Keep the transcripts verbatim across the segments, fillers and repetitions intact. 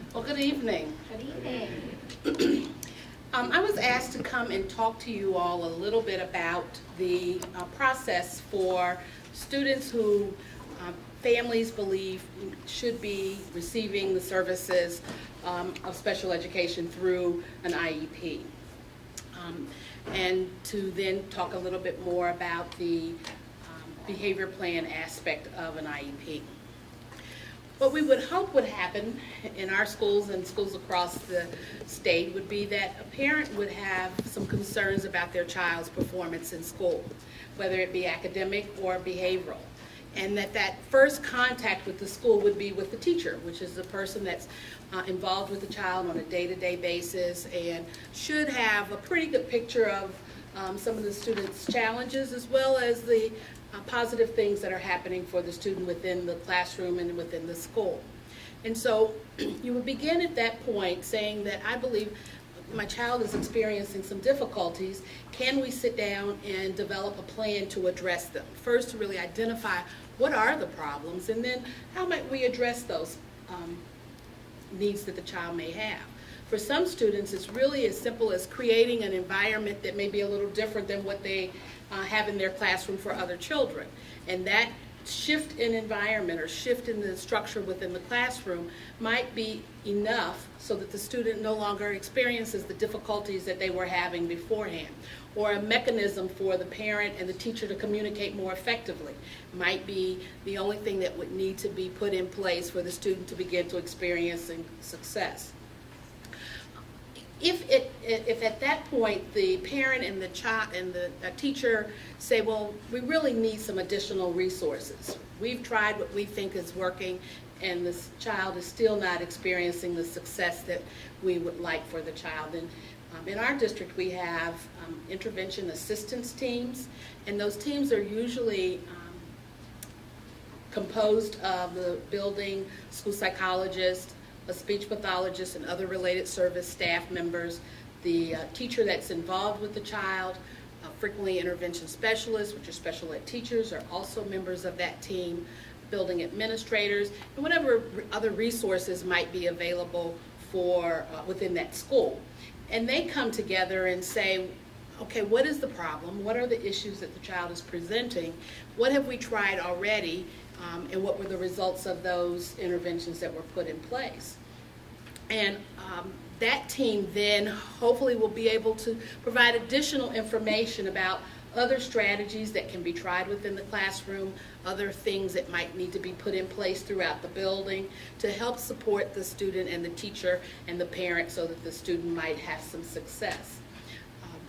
Well, good evening. Good evening. um, I was asked to come and talk to you all a little bit about the uh, process for students who uh, families believe should be receiving the services um, of special education through an I E P. Um, and to then talk a little bit more about the um, behavior plan aspect of an I E P. What we would hope would happen in our schools and schools across the state would be that a parent would have some concerns about their child's performance in school, whether it be academic or behavioral. And that that first contact with the school would be with the teacher, which is the person that's uh, involved with the child on a day-to-day basis and should have a pretty good picture of um, some of the students' challenges as well as the uh, positive things that are happening for the student within the classroom and within the school. And so you would begin at that point saying that I believe my child is experiencing some difficulties. Can we sit down and develop a plan to address them? First, to really identify what are the problems, and then how might we address those um, needs that the child may have. For some students, it's really as simple as creating an environment that may be a little different than what they uh, have in their classroom for other children. And that shift in environment or shift in the structure within the classroom might be enough so that the student no longer experiences the difficulties that they were having beforehand, or a mechanism for the parent and the teacher to communicate more effectively might be the only thing that would need to be put in place for the student to begin to experience success. If, it, if at that point the parent and the child and the teacher say, well, we really need some additional resources. We've tried what we think is working and this child is still not experiencing the success that we would like for the child. And um, in our district we have um, intervention assistance teams, and those teams are usually um, composed of the building school psychologist, a speech pathologist, and other related service staff members, the uh, teacher that's involved with the child, uh, frequently intervention specialists, which are special ed teachers, are also members of that team, building administrators, and whatever other resources might be available for uh, within that school. And they come together and say, okay, what is the problem? What are the issues that the child is presenting? What have we tried already? Um, and what were the results of those interventions that were put in place? And um, that team then hopefully will be able to provide additional information about other strategies that can be tried within the classroom, other things that might need to be put in place throughout the building to help support the student and the teacher and the parent so that the student might have some success. Um,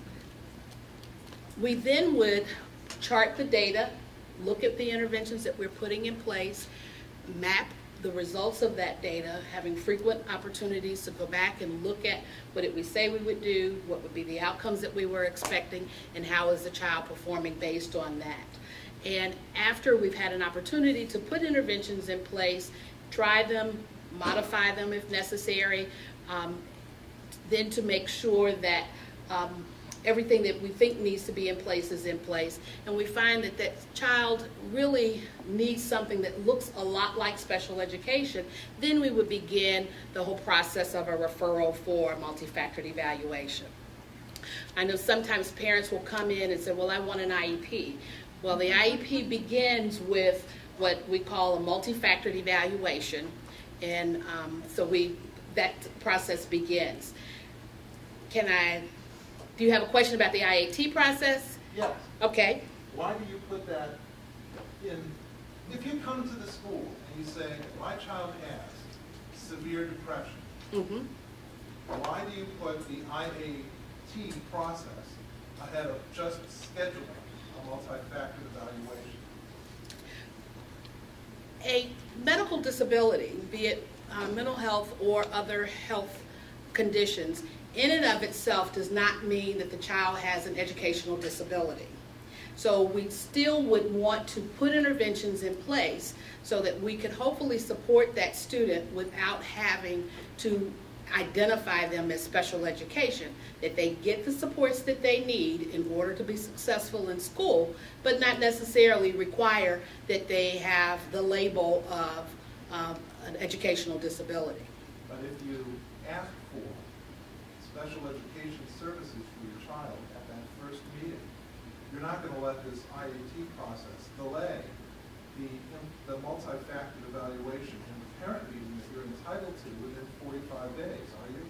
we then would chart the data, look at the interventions that we're putting in place, map the results of that data, having frequent opportunities to go back and look at what did we say we would do, what would be the outcomes that we were expecting, and how is the child performing based on that. And after we've had an opportunity to put interventions in place, try them, modify them if necessary, um, then to make sure that um, everything that we think needs to be in place is in place, and we find that that child really needs something that looks a lot like special education, then we would begin the whole process of a referral for multi-factored evaluation. I know sometimes parents will come in and say, well, I want an I E P. Well, the I E P begins with what we call a multi-factored evaluation, and um, so we that process begins. Can I Do you have a question about the I A T process? Yes. Okay. Why do you put that in? If you come to the school and you say, my child has severe depression, mm-hmm. why do you put the I A T process ahead of just scheduling a multi-factor evaluation? A medical disability, be it uh, mental health or other health conditions, in and of itself does not mean that the child has an educational disability. So we still would want to put interventions in place so that we could hopefully support that student without having to identify them as special education, that they get the supports that they need in order to be successful in school, but not necessarily require that they have the label of um, an educational disability. But if you ask for special education services for your child at that first meeting, you're not going to let this I A T process delay the, the multi-factored evaluation and the parent meeting that you're entitled to within forty-five days, are you?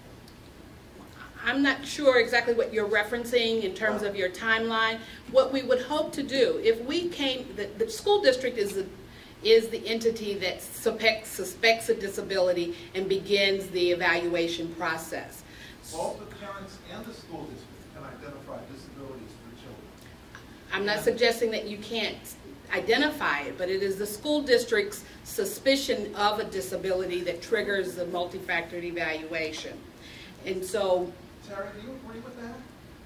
I'm not sure exactly what you're referencing in terms of your timeline. What we would hope to do, if we came, the, the school district is the, is the entity that suspects, suspects a disability and begins the evaluation process. Both the parents and the school district can identify disabilities for children. I'm not suggesting that you can't identify it, but it is the school district's suspicion of a disability that triggers the multi-factored evaluation. And so, Tara, do you agree with that?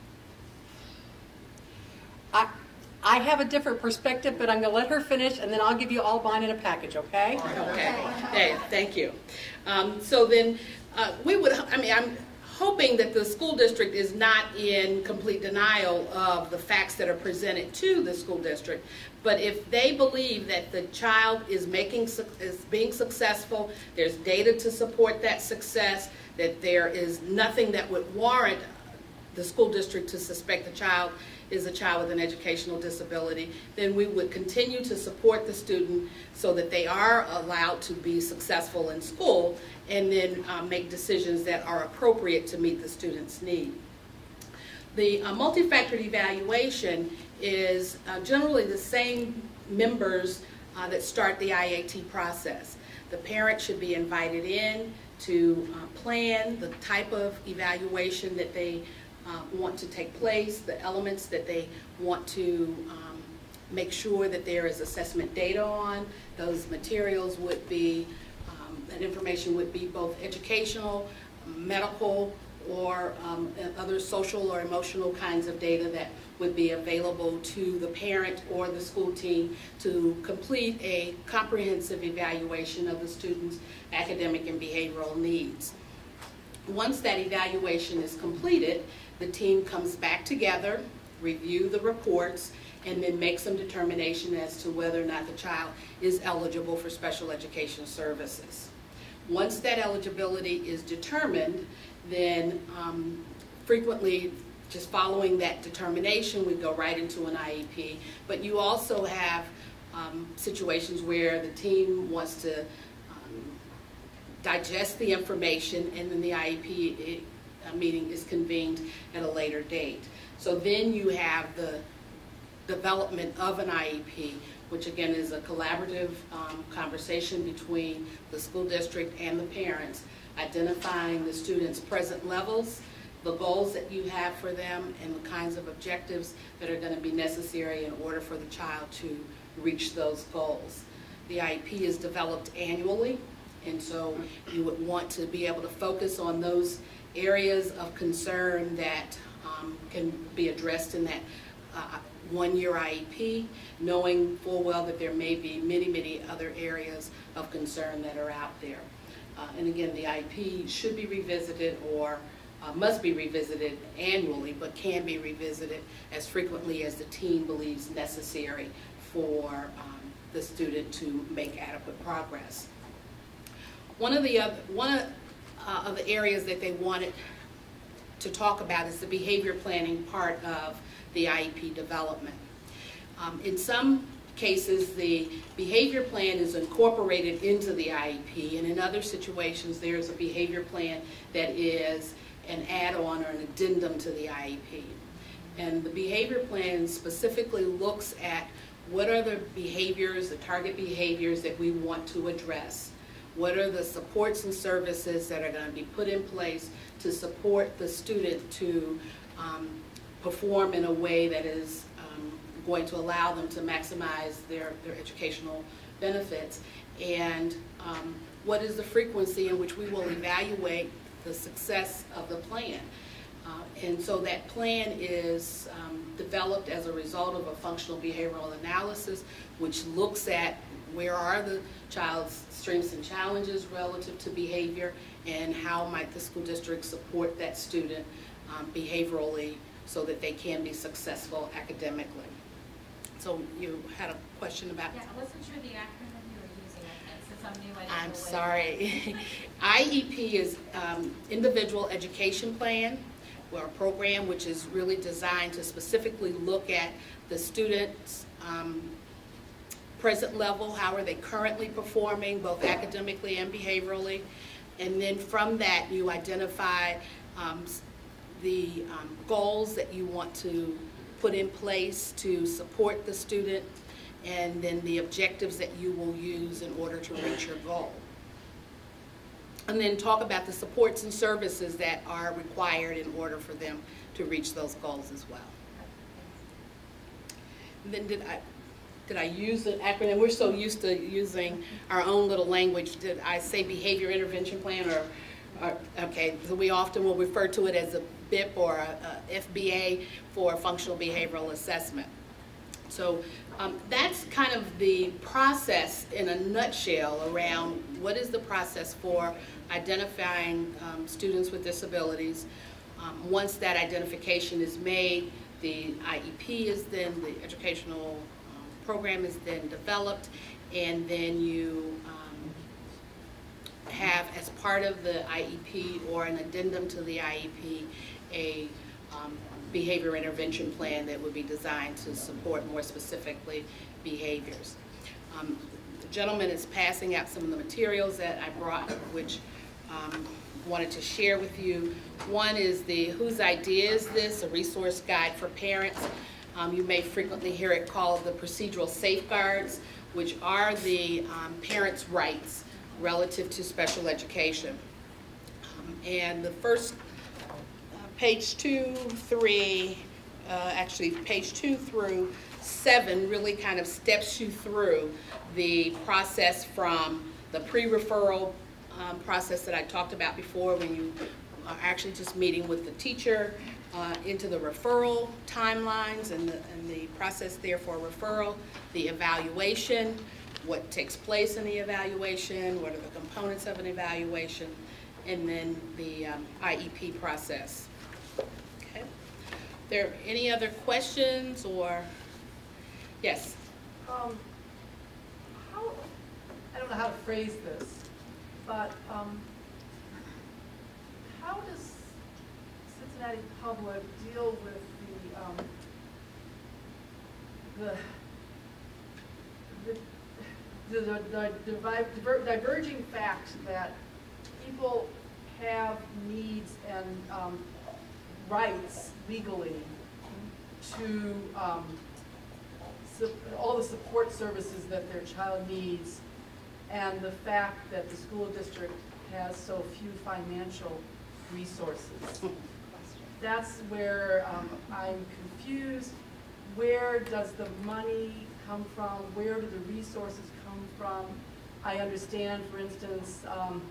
I, I have a different perspective, but I'm going to let her finish, and then I'll give you all mine in a package, okay? All right, okay. Hey, thank you. Um, so then, uh, we would, I mean, I'm hoping that the school district is not in complete denial of the facts that are presented to the school district. But if they believe that the child is making, is being successful, there's data to support that success, that there is nothing that would warrant the school district to suspect the child is a child with an educational disability, then we would continue to support the student so that they are allowed to be successful in school, and then uh, make decisions that are appropriate to meet the student's need. The uh, multi-factored evaluation is uh, generally the same members uh, that start the I A T process. The parent should be invited in to uh, plan the type of evaluation that they uh, want to take place, the elements that they want to um, make sure that there is assessment data on. Those materials would be, um, that information would be both educational, medical, or um, other social or emotional kinds of data that would be available to the parent or the school team to complete a comprehensive evaluation of the student's academic and behavioral needs. Once that evaluation is completed, the team comes back together, review the reports, and then make some determination as to whether or not the child is eligible for special education services. Once that eligibility is determined, then um, frequently, just following that determination, we go right into an I E P. But you also have um, situations where the team wants to um, digest the information, and then the I E P it, uh, meeting is convened at a later date. So then you have the development of an I E P, which again is a collaborative um, conversation between the school district and the parents, identifying the students' present levels, the goals that you have for them, and the kinds of objectives that are going to be necessary in order for the child to reach those goals. The I E P is developed annually, and so you would want to be able to focus on those areas of concern that um, can be addressed in that uh, one-year I E P, knowing full well that there may be many, many other areas of concern that are out there. Uh, and again, the I E P should be revisited or uh, must be revisited annually, but can be revisited as frequently as the team believes necessary for um, the student to make adequate progress. One of the other, one of, uh, of the areas that they wanted to talk about is the behavior planning part of the I E P development. Um, in some cases, the behavior plan is incorporated into the I E P, and in other situations, there's a behavior plan that is an add-on or an addendum to the I E P. And the behavior plan specifically looks at what are the behaviors, the target behaviors that we want to address. What are the supports and services that are going to be put in place to support the student to um, perform in a way that is um, going to allow them to maximize their, their educational benefits, and um, what is the frequency in which we will evaluate the success of the plan. Uh, and so that plan is um, developed as a result of a functional behavioral analysis, which looks at where are the child's strengths and challenges relative to behavior, and how might the school district support that student um, behaviorally so that they can be successful academically. So you had a question about? Yeah, I wasn't sure the acronym you were using. Since I'm new, I didn't know I'm what- sorry. I E P is um, Individual Education Plan, or a program which is really designed to specifically look at the students' um, present level, how are they currently performing, both academically and behaviorally. And then from that, you identify um, the um, goals that you want to put in place to support the student, and then the objectives that you will use in order to reach your goal. And then talk about the supports and services that are required in order for them to reach those goals as well. And then did I, did I use an acronym? We're so used to using our own little language. Did I say behavior intervention plan, or, or okay, so we often will refer to it as a B I P or a, a F B A for functional behavioral assessment. So um, that's kind of the process in a nutshell around what is the process for identifying um, students with disabilities. Um, once that identification is made, the I E P is then, the educational um, program is then developed, and then you um, have, as part of the I E P or an addendum to the I E P, a um, behavior intervention plan that would be designed to support more specifically behaviors. Um, the gentleman is passing out some of the materials that I brought, which um, wanted to share with you. One is the Whose Idea Is This? A resource guide for parents. Um, you may frequently hear it called the procedural safeguards, which are the um, parents' rights relative to special education. Um, and the first Page two, three, uh, actually page two through seven really kind of steps you through the process from the pre-referral um, process that I talked about before, when you are actually just meeting with the teacher, uh, into the referral timelines and the, and the process there for referral, the evaluation, what takes place in the evaluation, what are the components of an evaluation, and then the um, I E P process. Okay. Are there any other questions or, yes? Um, how, I don't know how to phrase this, but um, how does Cincinnati Public deal with the, um, the, the, the, the, the diver, diverging fact that people have needs and um, rights legally to um, all the support services that their child needs, and the fact that the school district has so few financial resources? That's where um, I'm confused. Where does the money come from? Where do the resources come from? I understand, for instance, um,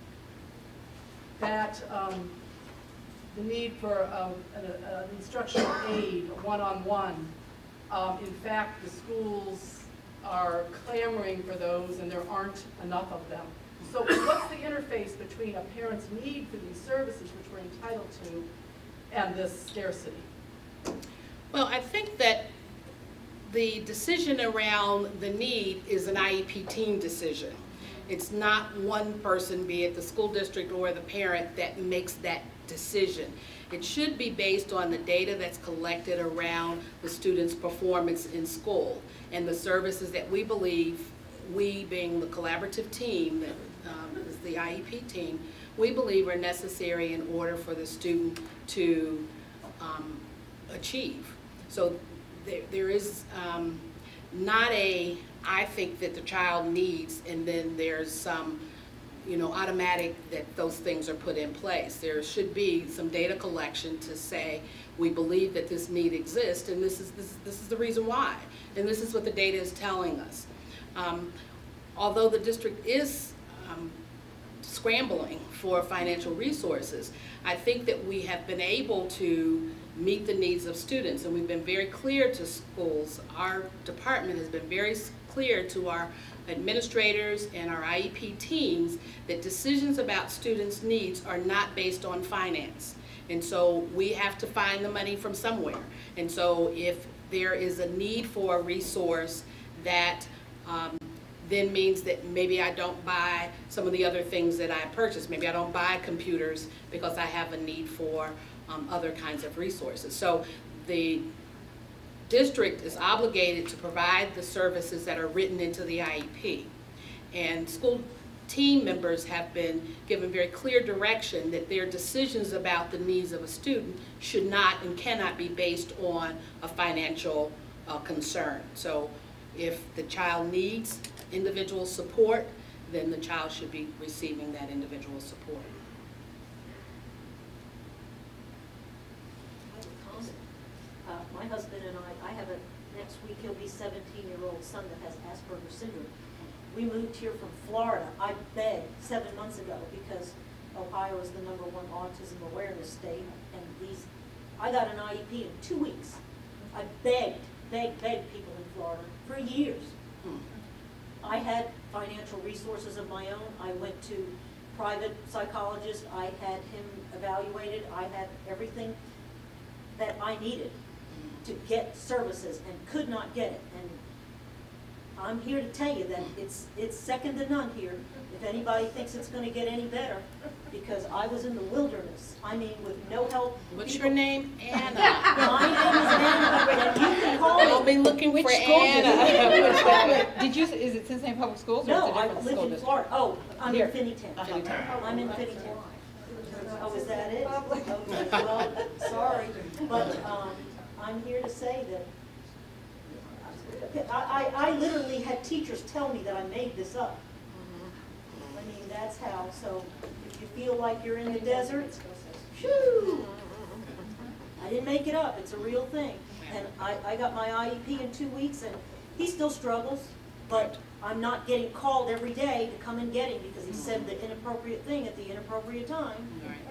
that um, the need for um, an, an instructional aid, one-on-one. Um, in fact, the schools are clamoring for those, and there aren't enough of them. So what's the interface between a parent's need for these services, which we're entitled to, and this scarcity? Well, I think that the decision around the need is an I E P team decision. It's not one person, be it the school district or the parent, that makes that decision. It should be based on the data that's collected around the student's performance in school and the services that we believe, we being the collaborative team, that um, is the I E P team, we believe are necessary in order for the student to um, achieve. So there, there is um, not a, I think that the child needs, and then there's some, you know, automatic that those things are put in place. There should be some data collection to say, we believe that this need exists, and this is, this, this is the reason why, and this is what the data is telling us. Um, although the district is um, scrambling for financial resources, I think that we have been able to meet the needs of students, and we've been very clear to schools. Our department has been very clear to our administrators and our I E P teams that decisions about students' needs are not based on finance. And so we have to find the money from somewhere. And so if there is a need for a resource that um, then means that maybe I don't buy some of the other things that I purchased. Maybe I don't buy computers because I have a need for um, other kinds of resources. So the district is obligated to provide the services that are written into the I E P. And school team members have been given very clear direction that their decisions about the needs of a student should not and cannot be based on a financial uh, concern. So if the child needs individual support, then the child should be receiving that individual support. Uh, my husband and I, I have a, next week he'll be seventeen-year-old son that has Asperger's syndrome. We moved here from Florida. I begged seven months ago because Ohio is the number one autism awareness state, and these, I got an I E P in two weeks. I begged, begged, begged people in Florida for years. Hmm. I had financial resources of my own. I went to private psychologist. I had him evaluated. I had everything that I needed to get services and could not get it. And I'm here to tell you that it's it's second to none here. If anybody thinks it's going to get any better, because I was in the wilderness. I mean, with no help. What's people. your name? Anna. My name is Anna, and you can call me. I'll be looking Which for school did Anna. Which school? Did you? Is it Cincinnati Public Schools or No, it's a I different live school in district? Florida. Oh, I'm Here. in Finneytown. Uh-huh. I'm in Finneytown. Oh, is that it? Okay, well, sorry, but um, I'm here to say that I, I, I literally had teachers tell me that I made this up. I mean, that's how. So if you feel like you're in the desert, shoo! I didn't make it up. It's a real thing. And I, I got my I E P in two weeks, and he still struggles, but I'm not getting called every day to come and get him because he said the inappropriate thing at the inappropriate time.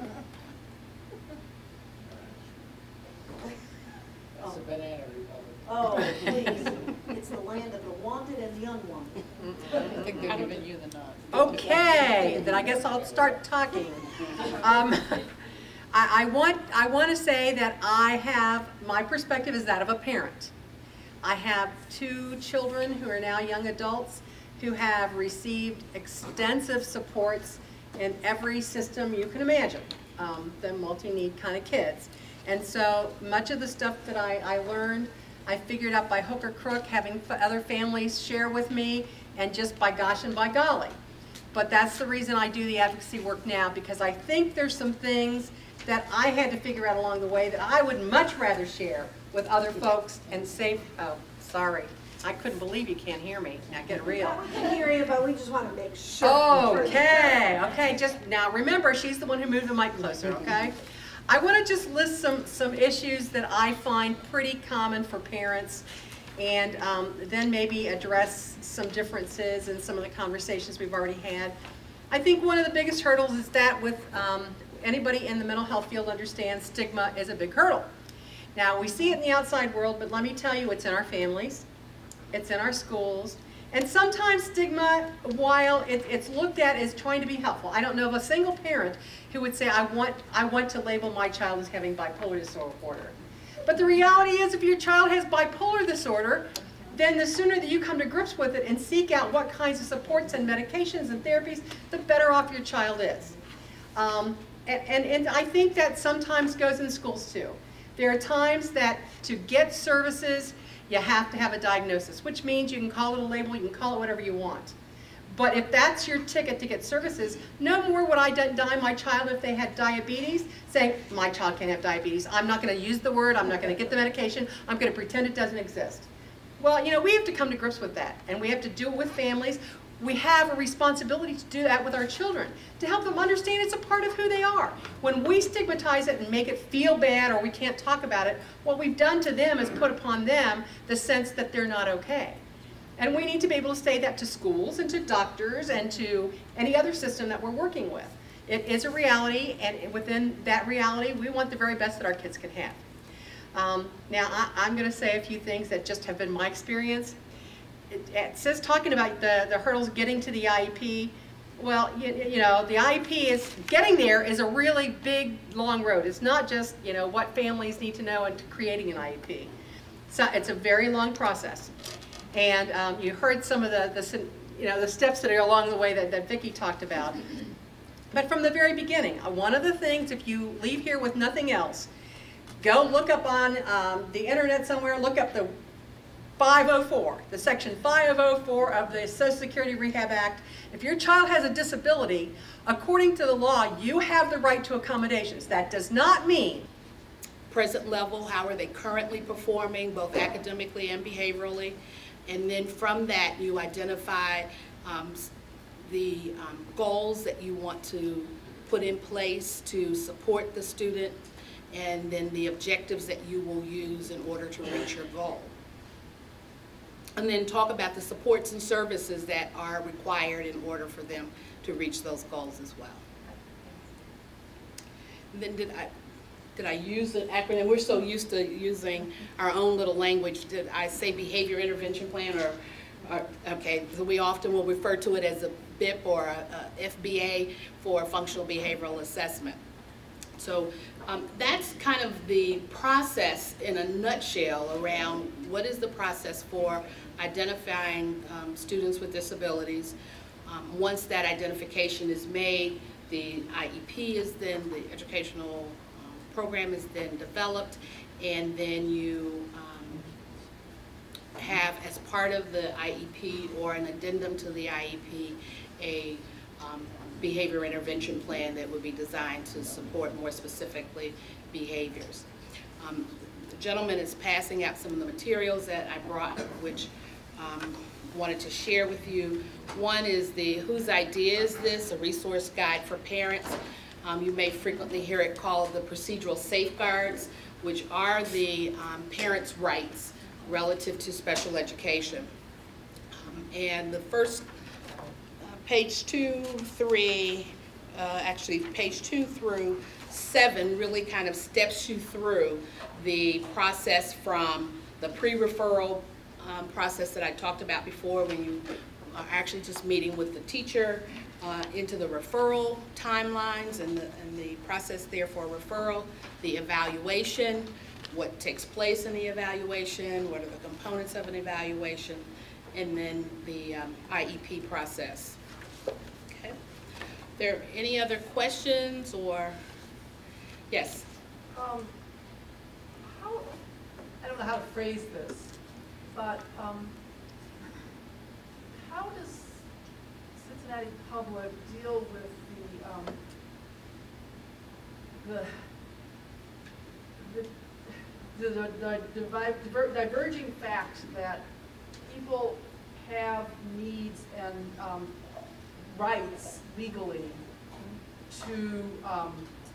It's a banana republic. Oh, please. It's the land of the wanted and the unwanted. I think they're giving you the nod. Okay, then I guess I'll start talking. Um, I, I want I want to say that I have, my perspective is that of a parent. I have two children who are now young adults who have received extensive supports in every system you can imagine, um, the multi-need kind of kids. And so much of the stuff that I, I learned, I figured out by hook or crook, having other families share with me, and just by gosh and by golly. But that's the reason I do the advocacy work now, because I think there's some things that I had to figure out along the way that I would much rather share with other folks and say, oh, sorry, I couldn't believe you can't hear me. Now get real. We can hear you, but we just want to make sure. Okay, okay, just now remember, she's the one who moved the mic closer, okay? I want to just list some, some issues that I find pretty common for parents, and um, then maybe address some differences in some of the conversations we've already had. I think one of the biggest hurdles is that with um, anybody in the mental health field understands stigma is a big hurdle. Now, we see it in the outside world, but let me tell you, it's in our families, it's in our schools, and sometimes stigma, while it, it's looked at as trying to be helpful, I don't know of a single parent who would say, I want, I want to label my child as having bipolar disorder. But the reality is, if your child has bipolar disorder, then the sooner that you come to grips with it and seek out what kinds of supports and medications and therapies, the better off your child is. Um, and, and, and I think that sometimes goes in schools too. There are times that to get services, you have to have a diagnosis, which means you can call it a label, you can call it whatever you want. But if that's your ticket to get services, no more would I deny my child if they had diabetes, saying, my child can't have diabetes. I'm not going to use the word, I'm not going to get the medication, I'm going to pretend it doesn't exist. Well, you know, we have to come to grips with that, and we have to do it with families. We have a responsibility to do that with our children, to help them understand it's a part of who they are. When we stigmatize it and make it feel bad or we can't talk about it, what we've done to them is put upon them the sense that they're not okay. And we need to be able to say that to schools and to doctors and to any other system that we're working with. It is a reality, and within that reality, we want the very best that our kids can have. Um, now, I, I'm going to say a few things that just have been my experience. It, it says talking about the, the hurdles getting to the I E P. Well, you, you know, the I E P is, getting there is a really big, long road. It's not just, you know, what families need to know in creating an I E P. So it's a very long process. And um, you heard some of the, the you know, the steps that are along the way that, that Vicki talked about. But from the very beginning, uh, one of the things, if you leave here with nothing else, go look up on um, the internet somewhere, look up the five oh four, the section five oh four of the Social Security Rehab Act. If your child has a disability, according to the law, you have the right to accommodations. That does not mean present level, how are they currently performing, both academically and behaviorally. And then from that, you identify um, the um, goals that you want to put in place to support the student, and then the objectives that you will use in order to reach your goal. And then talk about the supports and services that are required in order for them to reach those goals as well. And then did I, did I use an acronym? We're so used to using our own little language. Did I say behavior intervention plan, or, or okay, so we often will refer to it as a B I P or a, a F B A for functional behavioral assessment. So um, that's kind of the process in a nutshell around what is the process for identifying um, students with disabilities. Um, once that identification is made, the I E P is then, the educational um, program is then developed, and then you um, have, as part of the I E P or an addendum to the I E P, a um, behavior intervention plan that would be designed to support more specifically behaviors. Um, the gentleman is passing out some of the materials that I brought, which um, wanted to share with you. One is the Whose Idea Is This? A resource guide for parents. Um, you may frequently hear it called the procedural safeguards, which are the um, parents' rights relative to special education. Um, and the first Page two, three, uh, actually page two through seven really kind of steps you through the process from the pre-referral um, process that I talked about before, when you are actually just meeting with the teacher, uh, into the referral timelines and the, and the process there for referral, the evaluation, what takes place in the evaluation, what are the components of an evaluation, and then the um, I E P process. Okay. Are there any other questions or, yes? Um, how, I don't know how to phrase this, but um, how does Cincinnati Public deal with the, um, the, the, the, the divi diver diverging fact that people have needs and um, rights legally to um,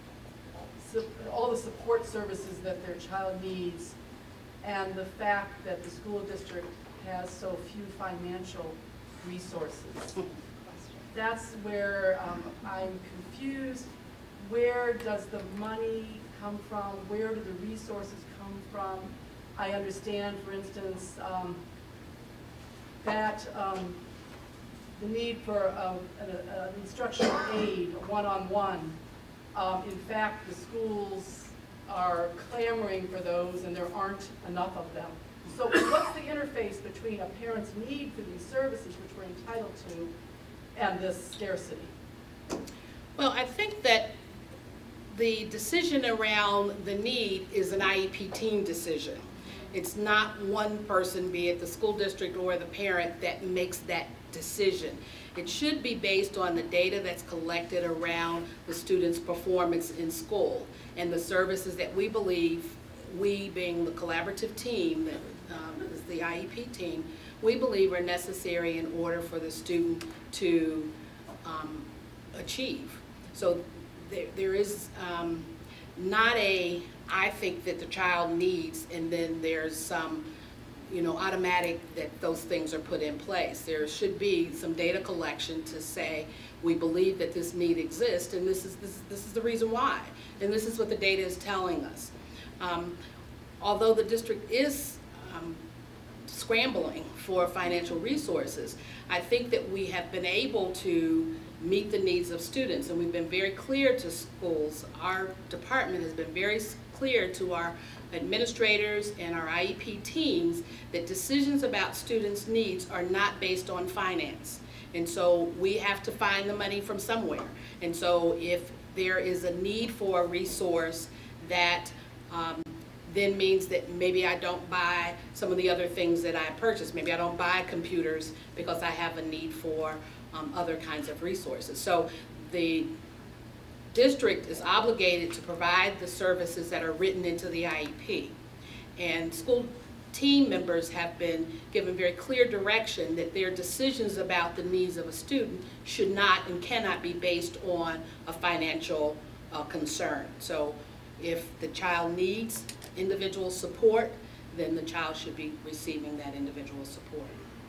su all the support services that their child needs, and the fact that the school district has so few financial resources? That's where um, I'm confused. Where does the money come from? Where do the resources come from? I understand, for instance, um, that um, the need for um, an, an instructional aid, one-on-one. Um, in fact, the schools are clamoring for those, and there aren't enough of them. So what's the interface between a parent's need for these services, which we're entitled to, and this scarcity? Well, I think that the decision around the need is an I E P team decision. It's not one person, be it the school district or the parent, that makes that decision. It should be based on the data that's collected around the student's performance in school and the services that we believe, we being the collaborative team, that um, is the I E P team, we believe are necessary in order for the student to um, achieve. So there, there is um, not a, I think that the child needs, and then there's some, you know, automatic that those things are put in place. There should be some data collection to say, we believe that this need exists, and this is, this, this is the reason why, and this is what the data is telling us. Um, although the district is um, scrambling for financial resources, I think that we have been able to meet the needs of students, and we've been very clear to schools. Our department has been very clear to our administrators and our I E P teams that decisions about students' needs are not based on finance. And so we have to find the money from somewhere. And so if there is a need for a resource that um, then means that maybe I don't buy some of the other things that I purchase. Maybe I don't buy computers because I have a need for um, other kinds of resources. So the district is obligated to provide the services that are written into the I E P. And school team members have been given very clear direction that their decisions about the needs of a student should not and cannot be based on a financial uh, concern. So if the child needs individual support, then the child should be receiving that individual support.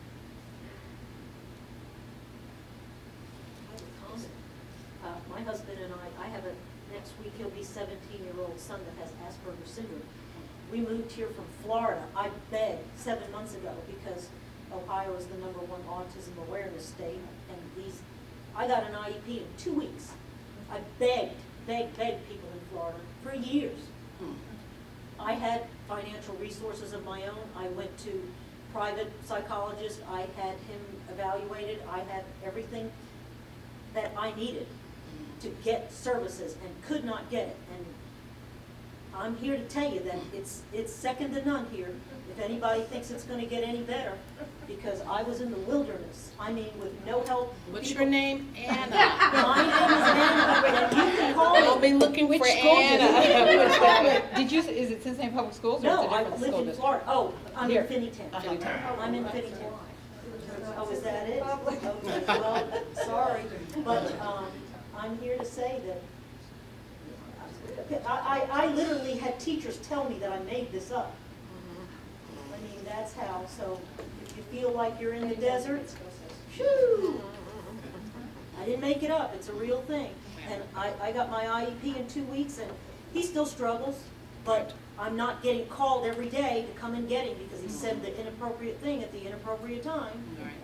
I have a comment. Uh, my husband and I, I have a, next week he'll be seventeen-year-old son that has Asperger's syndrome. We moved here from Florida. I begged seven months ago because Ohio is the number one autism awareness state, and these, I got an I E P in two weeks. I begged, begged, begged people in Florida for years. Hmm. I had financial resources of my own. I went to private psychologist. I had him evaluated. I had everything that I needed to get services and could not get it. And I'm here to tell you that it's it's second to none here. If anybody thinks it's going to get any better, because I was in the wilderness. I mean, with no help. What's people, your name? Anna. My name is Anna, and you can call me. I'll be looking Which for school did Anna. you, did you, is it Cincinnati Public Schools or No, it's a I different live school in district? Florida. Oh, I'm Here. in Finneytown. Finneytown. I'm in Finneytown. Oh, is that it? Okay, well, sorry, but um, I'm here to say that I, I, I literally had teachers tell me that I made this up. I mean, that's how. So if you feel like you're in the desert, shoo! I didn't make it up. It's a real thing. And I, I got my I E P in two weeks, and he still struggles, but I'm not getting called every day to come and get him because he said the inappropriate thing at the inappropriate time.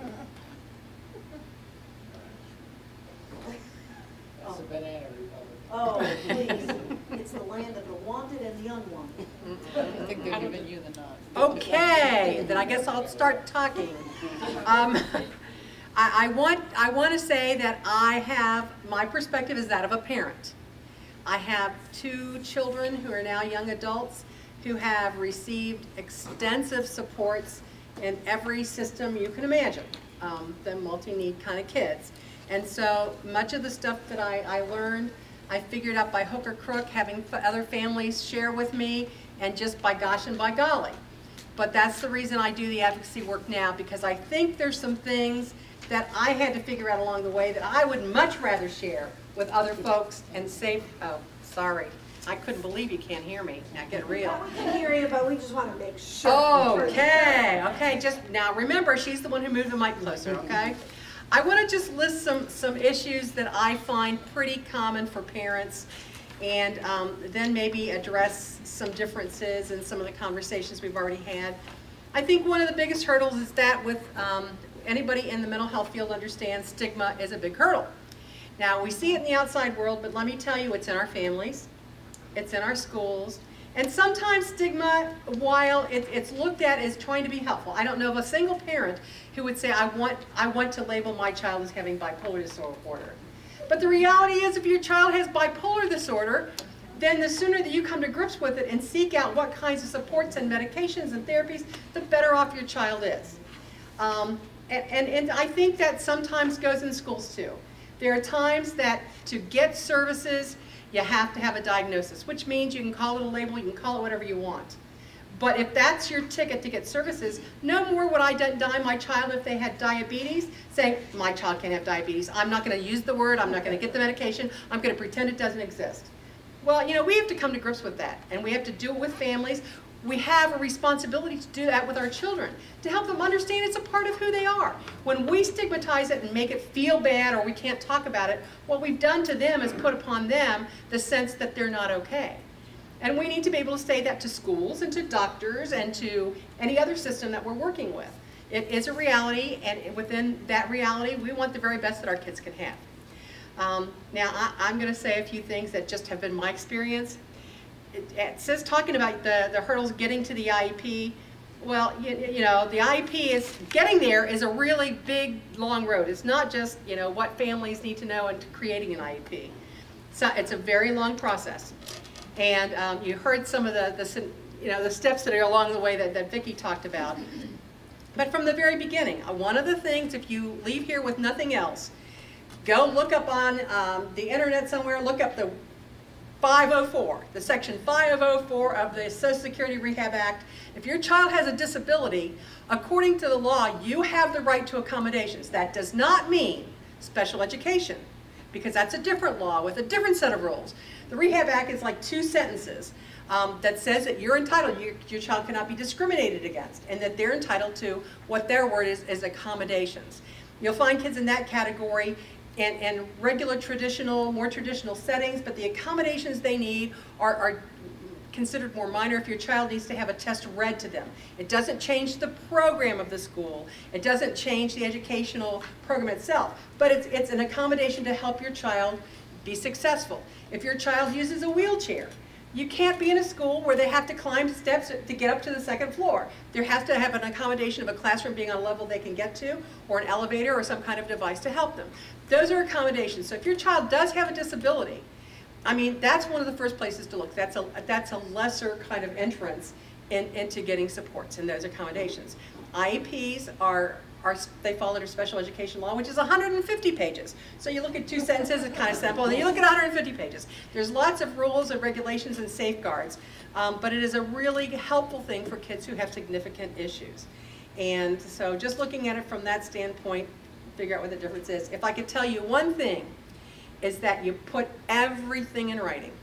That's a banana republic. Oh, please. It's the land of the wanted and the unwanted. I think they're giving you the nod. Okay, then I guess I'll start talking. Um, I, I want I want to say that I have, my perspective is that of a parent. I have two children who are now young adults who have received extensive supports in every system you can imagine, um, the multi-need kind of kids. And so much of the stuff that I, I learned, I figured out by hook or crook, having other families share with me, and just by gosh and by golly. But that's the reason I do the advocacy work now, because I think there's some things that I had to figure out along the way that I would much rather share with other folks and say, oh, sorry, I couldn't believe you can't hear me. Now get real. We can hear you, but we just want to make sure. Okay, okay, just now remember, she's the one who moved the mic closer, okay? I want to just list some, some issues that I find pretty common for parents, and um, then maybe address some differences in some of the conversations we've already had. I think one of the biggest hurdles is that with um, anybody in the mental health field understands stigma is a big hurdle. Now, we see it in the outside world, but let me tell you, it's in our families, it's in our schools, and sometimes stigma, while it, it's looked at as trying to be helpful, I don't know of a single parent who would say, I want, I want to label my child as having bipolar disorder. But the reality is, if your child has bipolar disorder, then the sooner that you come to grips with it and seek out what kinds of supports and medications and therapies, the better off your child is. Um, and, and, and I think that sometimes goes in schools too. There are times that to get services, you have to have a diagnosis, which means you can call it a label, you can call it whatever you want. But if that's your ticket to get services, no more would I deny my child if they had diabetes, saying, my child can't have diabetes. I'm not going to use the word, I'm not going to get the medication, I'm going to pretend it doesn't exist. Well, you know, we have to come to grips with that, and we have to do it with families. We have a responsibility to do that with our children, to help them understand it's a part of who they are. When we stigmatize it and make it feel bad or we can't talk about it, what we've done to them is put upon them the sense that they're not okay. And we need to be able to say that to schools and to doctors and to any other system that we're working with. It is a reality, and within that reality, we want the very best that our kids can have. Um, now, I, I'm going to say a few things that just have been my experience. It, it says talking about the, the hurdles getting to the I E P. Well, you, you know, the I E P is, getting there is a really big, long road. It's not just, you know, what families need to know in creating an I E P. So it's a very long process. And um, you heard some of the, the, you know, the steps that are along the way that, that Vicki talked about. But from the very beginning, uh, one of the things, if you leave here with nothing else, go look up on um, the internet somewhere, look up the five oh four, the section five oh four of the Social Security Rehab Act. If your child has a disability, according to the law, you have the right to accommodations. That does not mean special education, because that's a different law with a different set of rules. The Rehab Act is like two sentences um, that says that you're entitled, your, your child cannot be discriminated against, and that they're entitled to what their word is, is accommodations. You'll find kids in that category and, and regular traditional, more traditional settings, but the accommodations they need are, are considered more minor if your child needs to have a test read to them. It doesn't change the program of the school. It doesn't change the educational program itself, but it's, it's an accommodation to help your child be successful. If your child uses a wheelchair, you can't be in a school where they have to climb steps to get up to the second floor. There has to have an accommodation of a classroom being on a level they can get to, or an elevator or some kind of device to help them. Those are accommodations. So if your child does have a disability, I mean, that's one of the first places to look. That's a, that's a lesser kind of entrance in, into getting supports in those accommodations. I E Ps are, are, they fall under special education law, which is one hundred fifty pages. So you look at two sentences, it's kind of simple, and then you look at one hundred fifty pages. There's lots of rules and regulations and safeguards, um, but it is a really helpful thing for kids who have significant issues. And so just looking at it from that standpoint, figure out what the difference is. If I could tell you one thing, is that you put everything in writing.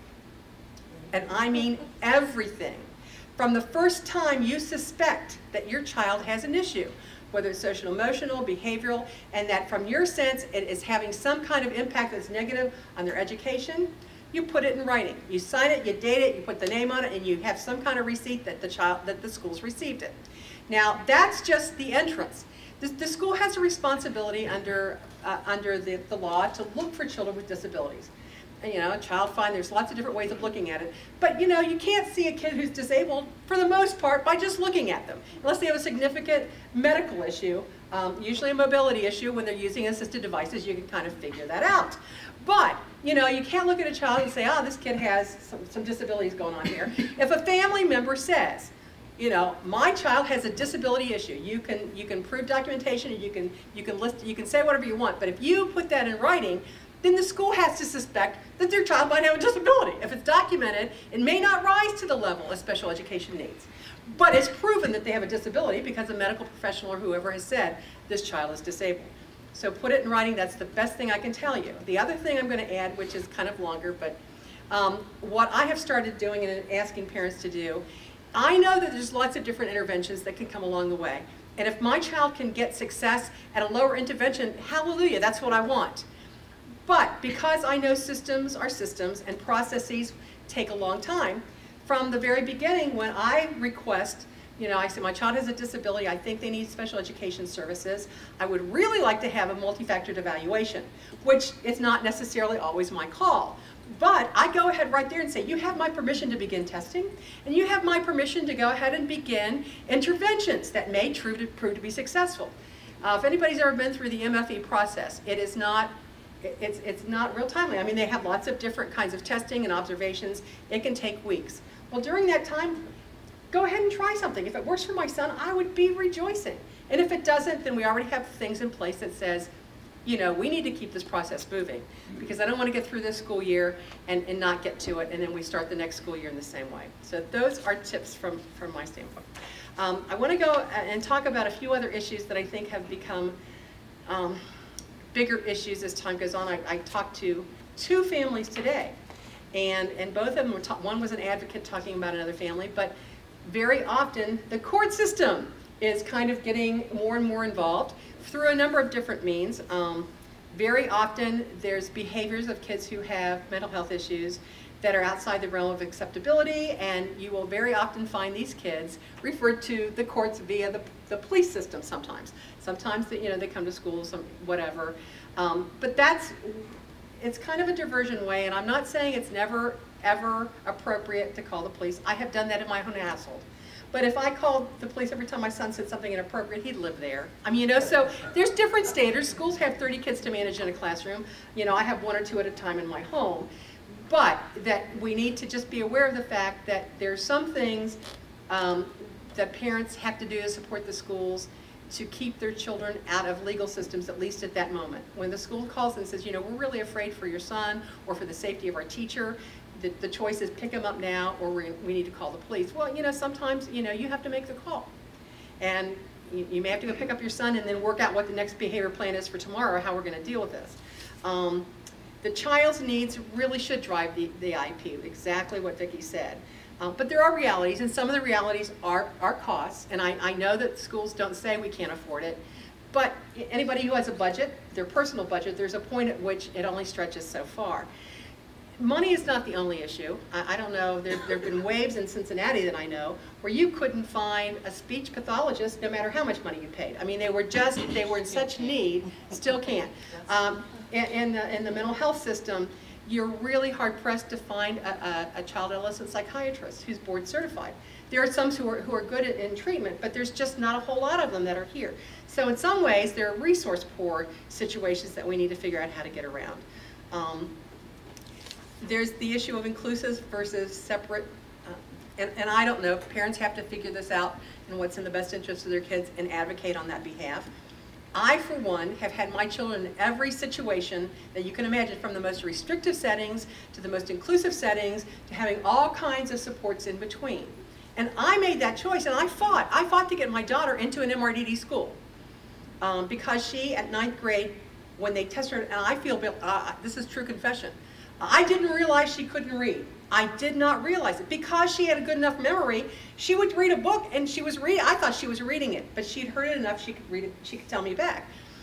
And I mean everything. From the first time you suspect that your child has an issue, whether it's social, emotional, behavioral, and that from your sense it is having some kind of impact that's negative on their education, you put it in writing. You sign it, you date it, you put the name on it, and you have some kind of receipt that the child, that the school's received it. Now, that's just the entrance. The, the school has a responsibility under, uh, under the, the law to look for children with disabilities. And, you know, a child find, there's lots of different ways of looking at it. But, you know, you can't see a kid who's disabled, for the most part, by just looking at them. Unless they have a significant medical issue, um, usually a mobility issue, when they're using assisted devices, you can kind of figure that out. But, you know, you can't look at a child and say, ah, oh, this kid has some, some disabilities going on here. If a family member says, you know, my child has a disability issue. You can you can prove documentation, and you can you can list you can say whatever you want. But if you put that in writing, then the school has to suspect that their child might have a disability. If it's documented, it may not rise to the level of special education needs, but it's proven that they have a disability because a medical professional or whoever has said this child is disabled. So put it in writing. That's the best thing I can tell you. The other thing I'm going to add, which is kind of longer, but um, what I have started doing and asking parents to do. I know that there's lots of different interventions that can come along the way. And if my child can get success at a lower intervention, hallelujah, that's what I want. But because I know systems are systems and processes take a long time, from the very beginning when I request, you know, I say my child has a disability, I think they need special education services, I would really like to have a multi-factored evaluation, which is not necessarily always my call. But I go ahead right there and say, you have my permission to begin testing, and you have my permission to go ahead and begin interventions that may prove to, prove to be successful. Uh, if anybody's ever been through the M F E process, it is not, it's, it's not real timely. I mean, they have lots of different kinds of testing and observations. It can take weeks. Well, during that time, go ahead and try something. If it works for my son, I would be rejoicing. And if it doesn't, then we already have things in place that says, you know, we need to keep this process moving, because I don't want to get through this school year and, and not get to it, and then we start the next school year in the same way. So those are tips from, from my standpoint. Um, I want to go and talk about a few other issues that I think have become um, bigger issues as time goes on. I, I talked to two families today, and, and both of them were, one was an advocate talking about another family, but very often the court system is kind of getting more and more involved through a number of different means. Um, very often there's behaviors of kids who have mental health issues that are outside the realm of acceptability, and you will very often find these kids referred to the courts via the, the police system sometimes. Sometimes the, you know, they come to school, some, whatever. Um, but that's, it's kind of a diversion way, and I'm not saying it's never, ever appropriate to call the police. I have done that in my own household. But if I called the police every time my son said something inappropriate, he'd live there. I mean, you know, so there's different standards. Schools have thirty kids to manage in a classroom. You know, I have one or two at a time in my home. But that we need to just be aware of the fact that there's some things um, that parents have to do to support the schools to keep their children out of legal systems, at least at that moment. When the school calls and says, you know, we're really afraid for your son or for the safety of our teacher, the, the choice is pick him up now or we, we need to call the police. Well, you know, sometimes, you know, you have to make the call. And you, you may have to go pick up your son and then work out what the next behavior plan is for tomorrow, how we're going to deal with this. Um, the child's needs really should drive the, the I E P, exactly what Vicki said. Uh, but there are realities, and some of the realities are, are costs, and I, I know that schools don't say we can't afford it, but anybody who has a budget, their personal budget, there's a point at which it only stretches so far. Money is not the only issue. I, I don't know, there, there have been waves in Cincinnati that I know where you couldn't find a speech pathologist no matter how much money you paid. I mean, they were just, they were in such need, still can't. Um, in, in, the, in the mental health system, you're really hard-pressed to find a, a, a child adolescent psychiatrist who's board certified. There are some who are, who are good at, in treatment, but there's just not a whole lot of them that are here. So in some ways, there are resource poor situations that we need to figure out how to get around. Um, there's the issue of inclusive versus separate, uh, and, and I don't know, parents have to figure this out and what's in the best interest of their kids and advocate on that behalf. I, for one, have had my children in every situation that you can imagine, from the most restrictive settings to the most inclusive settings to having all kinds of supports in between. And I made that choice, and I fought. I fought to get my daughter into an M R D D school um, because she, at ninth grade, when they tested her, and I feel, uh, this is true confession, I didn't realize she couldn't read. I did not realize it. Because she had a good enough memory, she would read a book and she was reading. I thought she was reading it, but she'd heard it enough she could read it, she could tell me back.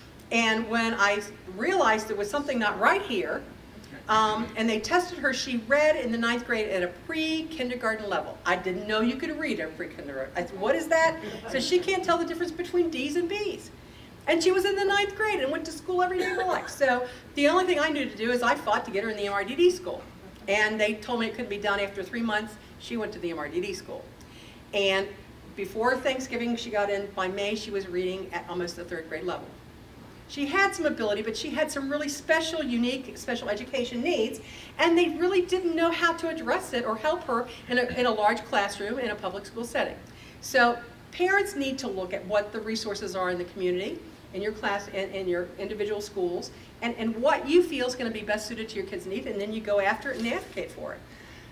And when I realized there was something not right here, um, and they tested her, she read in the ninth grade at a pre-kindergarten level. I didn't know you could read at pre-kindergarten. I said, what is that? So she can't tell the difference between D's and B's. And she was in the ninth grade and went to school every day of her life. So the only thing I knew to do is I fought to get her in the M R D D school. And they told me it couldn't be done after three months. She went to the M R D D school. And before Thanksgiving, she got in. By May, she was reading at almost the third grade level. She had some ability, but she had some really special, unique, special education needs, and they really didn't know how to address it or help her in a, in a large classroom in a public school setting. So parents need to look at what the resources are in the community, in your class, in, in your individual schools, and, and what you feel is going to be best suited to your kids' needs, and then you go after it and advocate for it.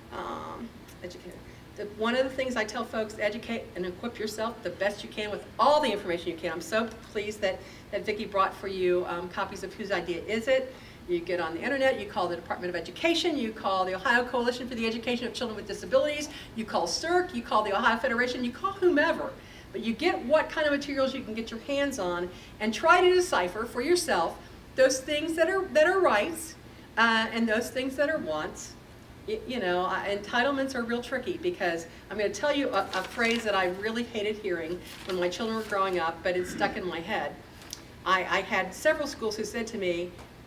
Um, educate. The, one of the things I tell folks, educate and equip yourself the best you can with all the information you can. I'm so pleased that, that Vicki brought for you um, copies of Whose Idea Is It? You get on the internet, you call the Department of Education, you call the Ohio Coalition for the Education of Children with Disabilities, you call C I R C, you call the Ohio Federation, you call whomever. But you get what kind of materials you can get your hands on and try to decipher for yourself those things that are, that are rights uh, and those things that are wants. You, you know, uh, entitlements are real tricky because I'm going to tell you a, a phrase that I really hated hearing when my children were growing up, but it's stuck in my head. I, I had several schools who said to me,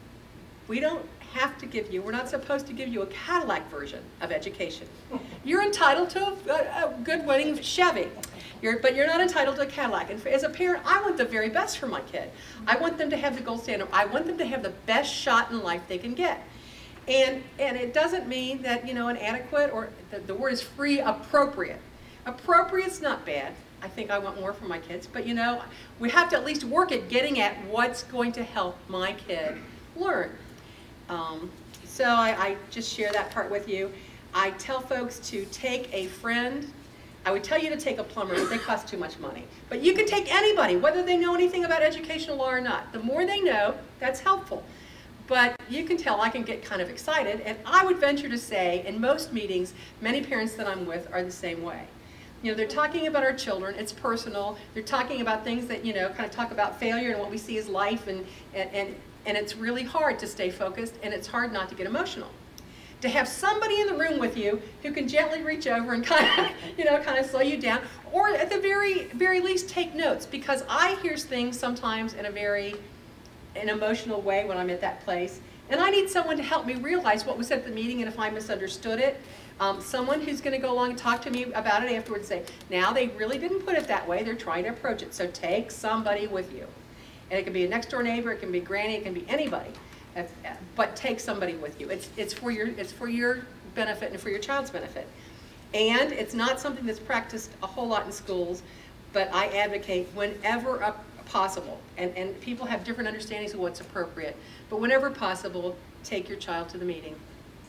we don't have to give you, we're not supposed to give you a Cadillac version of education. You're entitled to a, a good winning Chevy. You're, but you're not entitled to a Cadillac. And for, as a parent, I want the very best for my kid. I want them to have the gold standard. I want them to have the best shot in life they can get. And, and it doesn't mean that, you know, an adequate, or the, the word is free, appropriate. Appropriate's not bad. I think I want more for my kids. But, you know, we have to at least work at getting at what's going to help my kid learn. Um, so I, I just share that part with you. I tell folks to take a friend. I would tell you to take a plumber, but they cost too much money. But you can take anybody, whether they know anything about educational law or not. The more they know, that's helpful. But you can tell I can get kind of excited, and I would venture to say, in most meetings, many parents that I'm with are the same way. You know, they're talking about our children, it's personal. They're talking about things that, you know, kind of talk about failure and what we see as life, and, and, and, and it's really hard to stay focused, and it's hard not to get emotional. To have somebody in the room with you who can gently reach over and kind of, you know, kind of slow you down, or at the very, very least take notes, because I hear things sometimes in a very an emotional way when I'm at that place, and I need someone to help me realize what was said at the meeting, and if I misunderstood it, Um, someone who's going to go along and talk to me about it afterwards and say, now they really didn't put it that way, they're trying to approach it. So take somebody with you. And it can be a next door neighbor, it can be granny, it can be anybody. But take somebody with you. It's, it's, for your, it's for your benefit and for your child's benefit. And it's not something that's practiced a whole lot in schools, but I advocate whenever up possible. And, and people have different understandings of what's appropriate. But whenever possible, take your child to the meeting.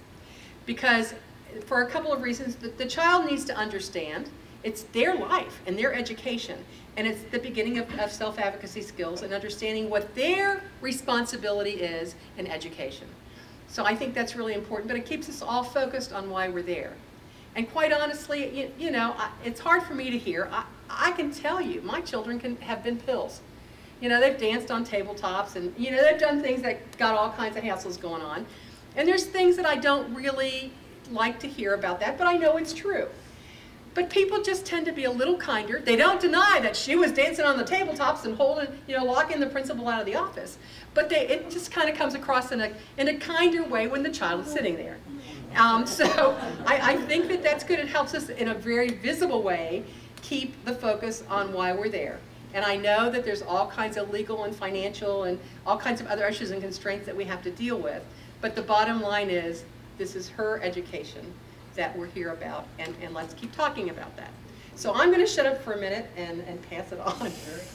Because for a couple of reasons, the, the child needs to understand it's their life and their education. And it's the beginning of, of self-advocacy skills and understanding what their responsibility is in education. So I think that's really important, but it keeps us all focused on why we're there. And quite honestly, you, you know, I, it's hard for me to hear. I, I can tell you, my children can have been pills. You know, they've danced on tabletops and, you know, they've done things that got all kinds of hassles going on. And there's things that I don't really like to hear about that, but I know it's true. But people just tend to be a little kinder. They don't deny that she was dancing on the tabletops and holding, you know, locking the principal out of the office. But they, it just kind of comes across in a, in a kinder way when the child is sitting there. Um, so I, I think that that's good. It helps us in a very visible way keep the focus on why we're there. And I know that there's all kinds of legal and financial and all kinds of other issues and constraints that we have to deal with. But the bottom line is, this is her education that we're here about, and, and let's keep talking about that. So I'm going to shut up for a minute and, and pass it on.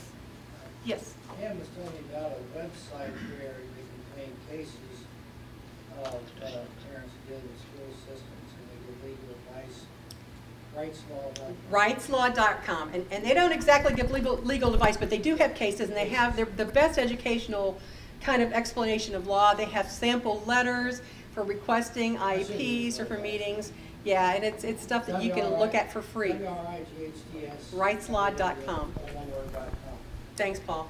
Yes? Pam was telling me about a website where they contain cases of uh, parents dealing with school systems, and they give legal advice. rights law dot com. rights law dot com. And, and they don't exactly give legal, legal advice, but they do have cases, and they have their, the best educational kind of explanation of law. They have sample letters for requesting I E Ps or for meetings. Yeah, and it's, it's stuff that you can look at for free. W R I G H T S. rights law dot com. One word dot com. Thanks, Paul.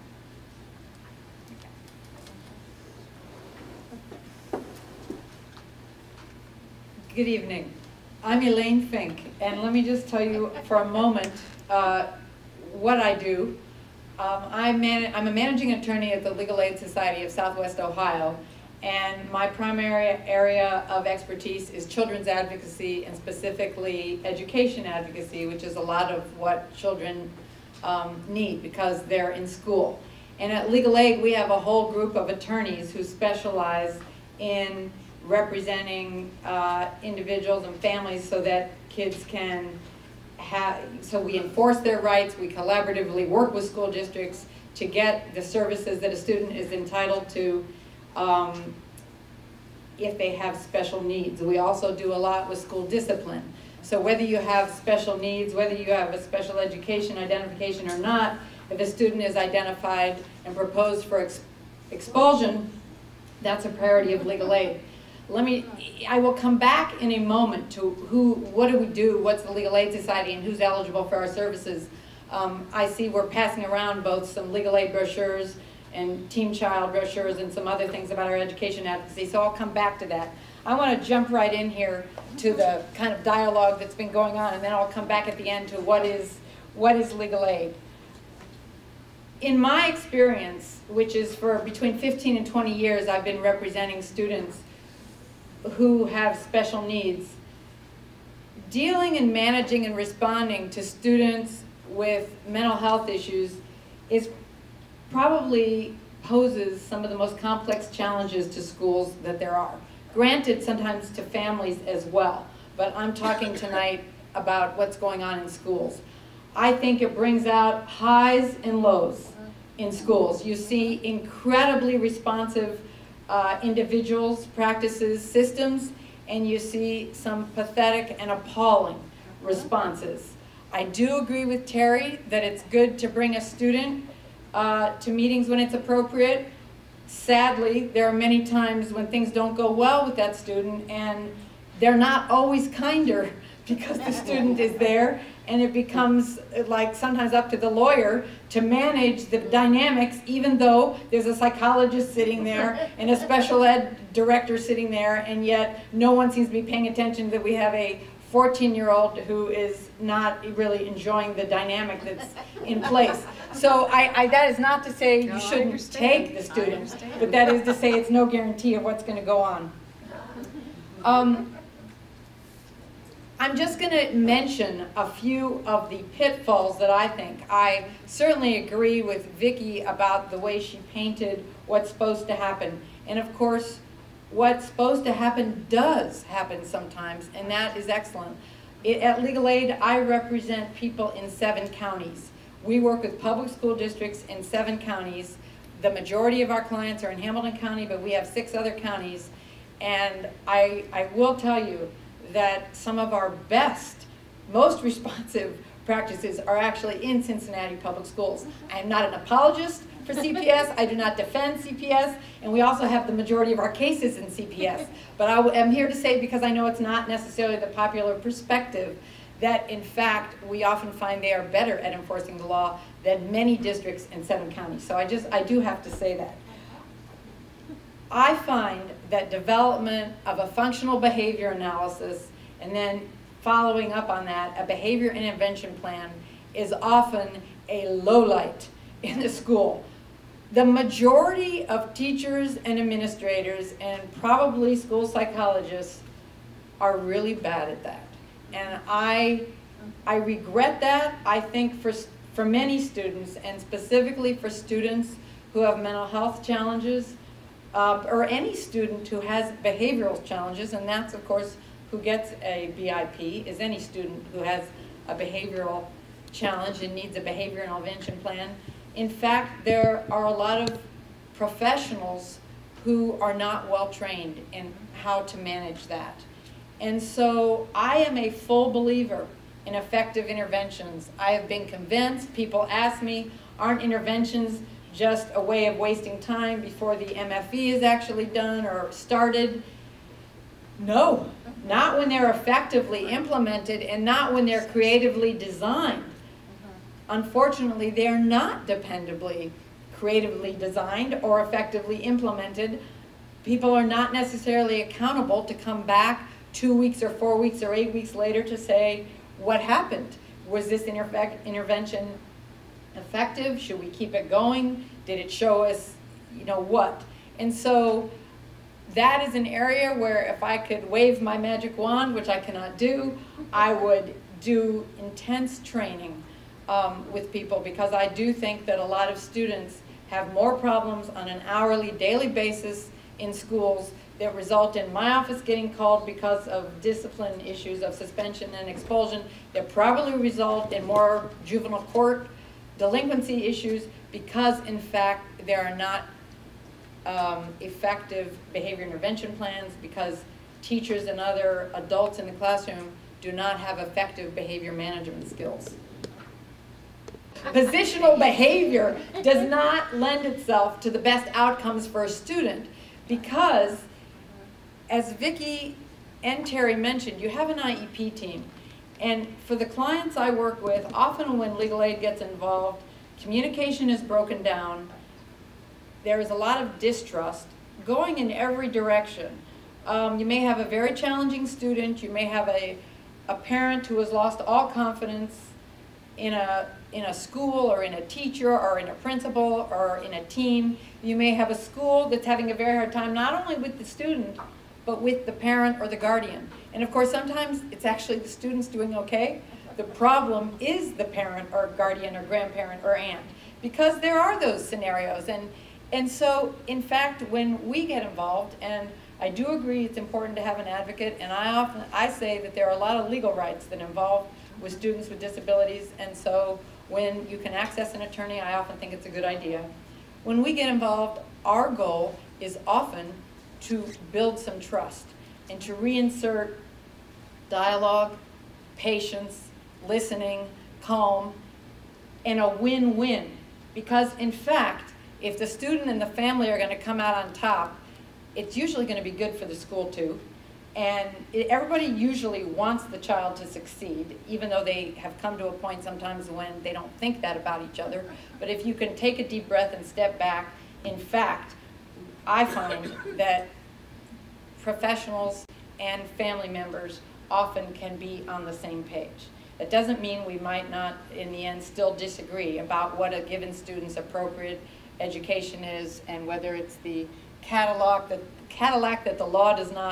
Good evening. I'm Elaine Fink, and let me just tell you for a moment uh, what I do. Um, I'm, man I'm a managing attorney at the Legal Aid Society of Southwest Ohio, and my primary area of expertise is children's advocacy, and specifically education advocacy, which is a lot of what children um, need because they're in school. And at Legal Aid, we have a whole group of attorneys who specialize in representing uh, individuals and families so that kids can have, so we enforce their rights, we collaboratively work with school districts to get the services that a student is entitled to um, if they have special needs. We also do a lot with school discipline. So whether you have special needs, whether you have a special education identification or not, if a student is identified and proposed for ex expulsion, that's a priority of legal aid. Let me, I will come back in a moment to who, what do we do, what's the Legal Aid Society, and who's eligible for our services. Um, I see we're passing around both some legal aid brochures and teen child brochures and some other things about our education advocacy, so I'll come back to that. I want to jump right in here to the kind of dialogue that's been going on, and then I'll come back at the end to what is, what is legal aid. In my experience, which is for between fifteen and twenty years, I've been representing students who have special needs. Dealing and managing and responding to students with mental health issues is probably poses some of the most complex challenges to schools that there are. Granted, sometimes to families as well, but I'm talking tonight about what's going on in schools. I think it brings out highs and lows in schools. You see incredibly responsive Uh, individuals, practices, systems, and you see some pathetic and appalling responses. I do agree with Terry that it's good to bring a student uh, to meetings when it's appropriate. Sadly, there are many times when things don't go well with that student, and they're not always kinder because the student is there, and it becomes like sometimes up to the lawyer to manage the dynamics, even though there's a psychologist sitting there and a special ed director sitting there, and yet no one seems to be paying attention that we have a fourteen year old who is not really enjoying the dynamic that's in place. So I, I, that is not to say you No, shouldn't take the student, but that is to say it's no guarantee of what's going to go on. Um, I'm just going to mention a few of the pitfalls that I think. I certainly agree with Vicki about the way she painted what's supposed to happen. And of course, what's supposed to happen does happen sometimes, and that is excellent. It, at Legal Aid, I represent people in seven counties. We work with public school districts in seven counties. The majority of our clients are in Hamilton County, but we have six other counties. And I, I will tell you that some of our best, most responsive practices are actually in Cincinnati Public Schools. I am not an apologist for C P S. I do not defend C P S. And we also have the majority of our cases in C P S. But I am here to say, because I know it's not necessarily the popular perspective, that in fact we often find they are better at enforcing the law than many districts in seven counties. So I just, I do have to say that. I find that development of a functional behavior analysis and then following up on that, a behavior intervention plan is often a lowlight in the school. The majority of teachers and administrators and probably school psychologists are really bad at that. And I, I regret that. I think for, for many students, and specifically for students who have mental health challenges, uh, or any student who has behavioral challenges, and that's of course who gets a B I P, is any student who has a behavioral challenge and needs a behavior intervention plan. In fact, there are a lot of professionals who are not well trained in how to manage that. And so I am a full believer in effective interventions. I have been convinced, people ask me, aren't interventions just a way of wasting time before the M F E is actually done or started? No, not when they're effectively implemented and not when they're creatively designed. Unfortunately, they're not dependably, creatively designed or effectively implemented. People are not necessarily accountable to come back two weeks or four weeks or eight weeks later to say, what happened? Was this inter- intervention effective? Should we keep it going? Did it show us, you know, what? And so that is an area where if I could wave my magic wand, which I cannot do, I would do intense training um, with people, because I do think that a lot of students have more problems on an hourly, daily basis in schools that result in my office getting called because of discipline issues of suspension and expulsion, that probably result in more juvenile court delinquency issues because, in fact, there are not um, effective behavior intervention plans, because teachers and other adults in the classroom do not have effective behavior management skills. Positional behavior does not lend itself to the best outcomes for a student, because, as Vicki and Terry mentioned, you have an I E P team. And for the clients I work with, often when legal aid gets involved, communication is broken down. There is a lot of distrust going in every direction. Um, you may have a very challenging student. You may have a, a parent who has lost all confidence in a, in a school or in a teacher or in a principal or in a team. You may have a school that's having a very hard time not only with the student, but with the parent or the guardian. And of course, sometimes it's actually the student's doing okay. The problem is the parent or guardian or grandparent or aunt, because there are those scenarios. And, and so, in fact, when we get involved, and I do agree it's important to have an advocate, and I often, I say that there are a lot of legal rights that involve with students with disabilities, and so when you can access an attorney, I often think it's a good idea. When we get involved, our goal is often to build some trust and to reinsert dialogue, patience, listening, calm, and a win-win. Because in fact, if the student and the family are going to come out on top, it's usually going to be good for the school too. And it, everybody usually wants the child to succeed, even though they have come to a point sometimes when they don't think that about each other. But if you can take a deep breath and step back, in fact, I find that professionals and family members often can be on the same page. That doesn't mean we might not, in the end, still disagree about what a given student's appropriate education is, and whether it's the Cadillac that, Cadillac that the law does not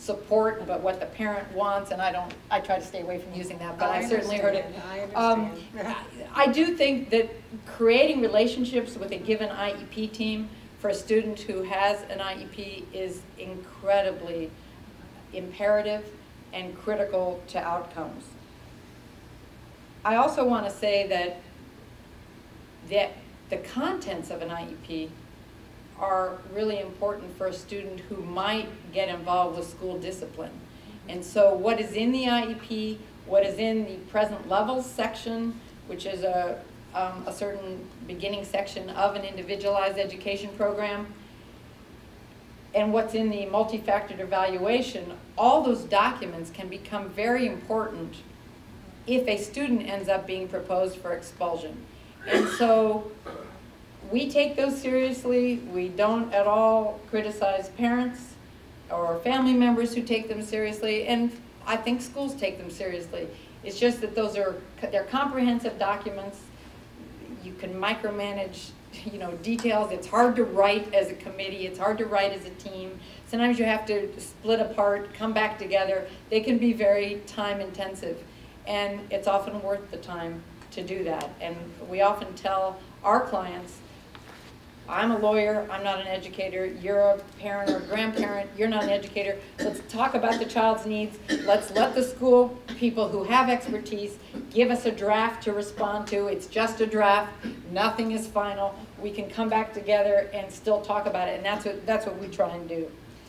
support, but what the parent wants, and I don't, I try to stay away from using that, but I I've certainly heard it. understand, I Um, understand. I do think that creating relationships with a given I E P team for a student who has an I E P is incredibly imperative and critical to outcomes. I also want to say that that the contents of an I E P are really important for a student who might get involved with school discipline. And so what is in the I E P, what is in the present levels section, which is a, um, a certain beginning section of an individualized education program, and what's in the multi-factored evaluation, all those documents can become very important if a student ends up being proposed for expulsion. And so we take those seriously. We don't at all criticize parents or family members who take them seriously, and I think schools take them seriously. It's just that those are, they're comprehensive documents. You can micromanage, you know, details. It's hard to write as a committee. It's hard to write as a team. Sometimes you have to split apart, come back together. They can be very time intensive, and it's often worth the time to do that. And we often tell our clients, I'm a lawyer, I'm not an educator, you're a parent or grandparent, you're not an educator. Let's talk about the child's needs. Let's let the school people who have expertise give us a draft to respond to. It's just a draft, nothing is final. We can come back together and still talk about it, and that's what, that's what we try and do.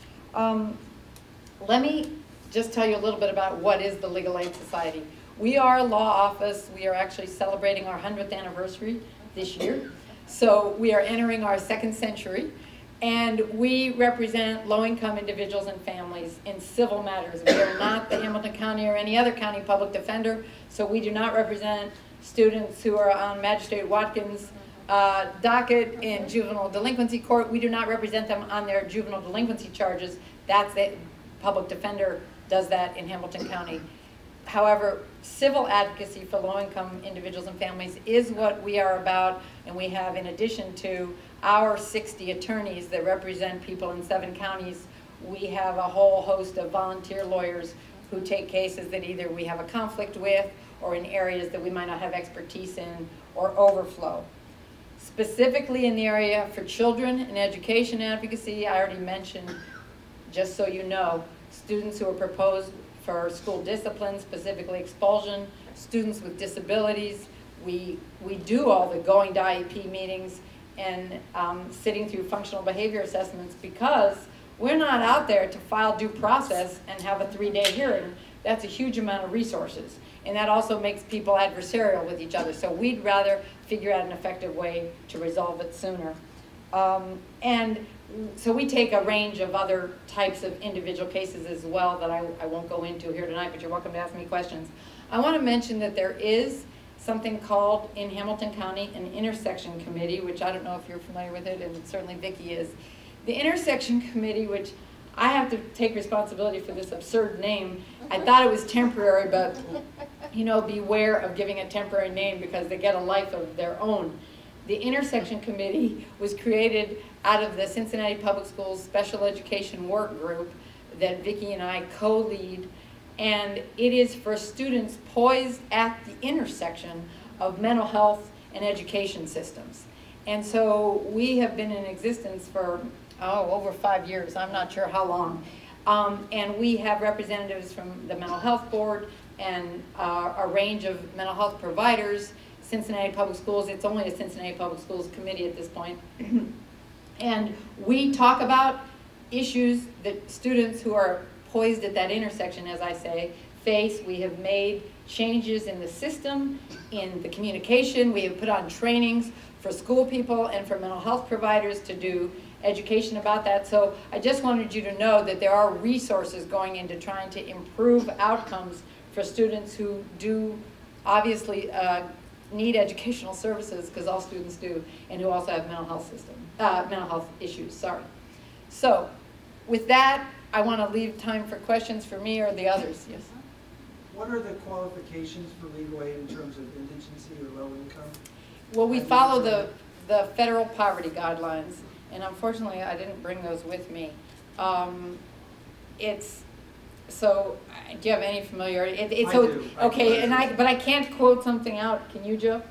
Um, let me just tell you a little bit about what is the Legal Aid Society. We are a law office. We are actually celebrating our hundredth anniversary this year. So we are entering our second century, and we represent low-income individuals and families in civil matters. We are not the Hamilton County or any other county public defender, so we do not represent students who are on Magistrate Watkins' uh, docket in juvenile delinquency court. We do not represent them on their juvenile delinquency charges. That's the public defender does that in Hamilton County. However, civil advocacy for low-income individuals and families is what we are about, and we have, in addition to our sixty attorneys that represent people in seven counties, we have a whole host of volunteer lawyers who take cases that either we have a conflict with or in areas that we might not have expertise in or overflow. Specifically in the area for children and education advocacy, I already mentioned, just so you know, students who are proposed for school discipline, specifically expulsion, students with disabilities. We, we do all the going to I E P meetings and um, sitting through functional behavior assessments because we're not out there to file due process and have a three-day hearing. That's a huge amount of resources. And that also makes people adversarial with each other. So we'd rather figure out an effective way to resolve it sooner. Um, and so we take a range of other types of individual cases as well that I, I won't go into here tonight, but you're welcome to ask me questions. I want to mention that there is something called in Hamilton County an intersection committee, which I don't know if you're familiar with it, and certainly Vicki is. The intersection committee, which I have to take responsibility for this absurd name. I thought it was temporary, but you know, beware of giving a temporary name because they get a life of their own. The intersection committee was created out of the Cincinnati Public Schools Special Education Work Group that Vicki and I co-lead, and it is for students poised at the intersection of mental health and education systems. And so we have been in existence for, oh, over five years, I'm not sure how long. Um, and we have representatives from the Mental Health Board and uh, a range of mental health providers, Cincinnati Public Schools. It's only a Cincinnati Public Schools committee at this point. And we talk about issues that students who are poised at that intersection, as I say, face. We have made changes in the system, in the communication. We have put on trainings for school people and for mental health providers to do education about that. So I just wanted you to know that there are resources going into trying to improve outcomes for students who do obviously uh, need educational services, because all students do, and who also have mental health system, uh, mental health issues, sorry. So with that, I want to leave time for questions for me or the others. Yes? What are the qualifications for legal aid in terms of indigency or low income? Well, we follow the, the federal poverty guidelines, and unfortunately I didn't bring those with me. Um, it's so, uh, do you have any familiarity? It, it, I so, do. okay, I- and I, but I can't quote something out. Can you, Joe?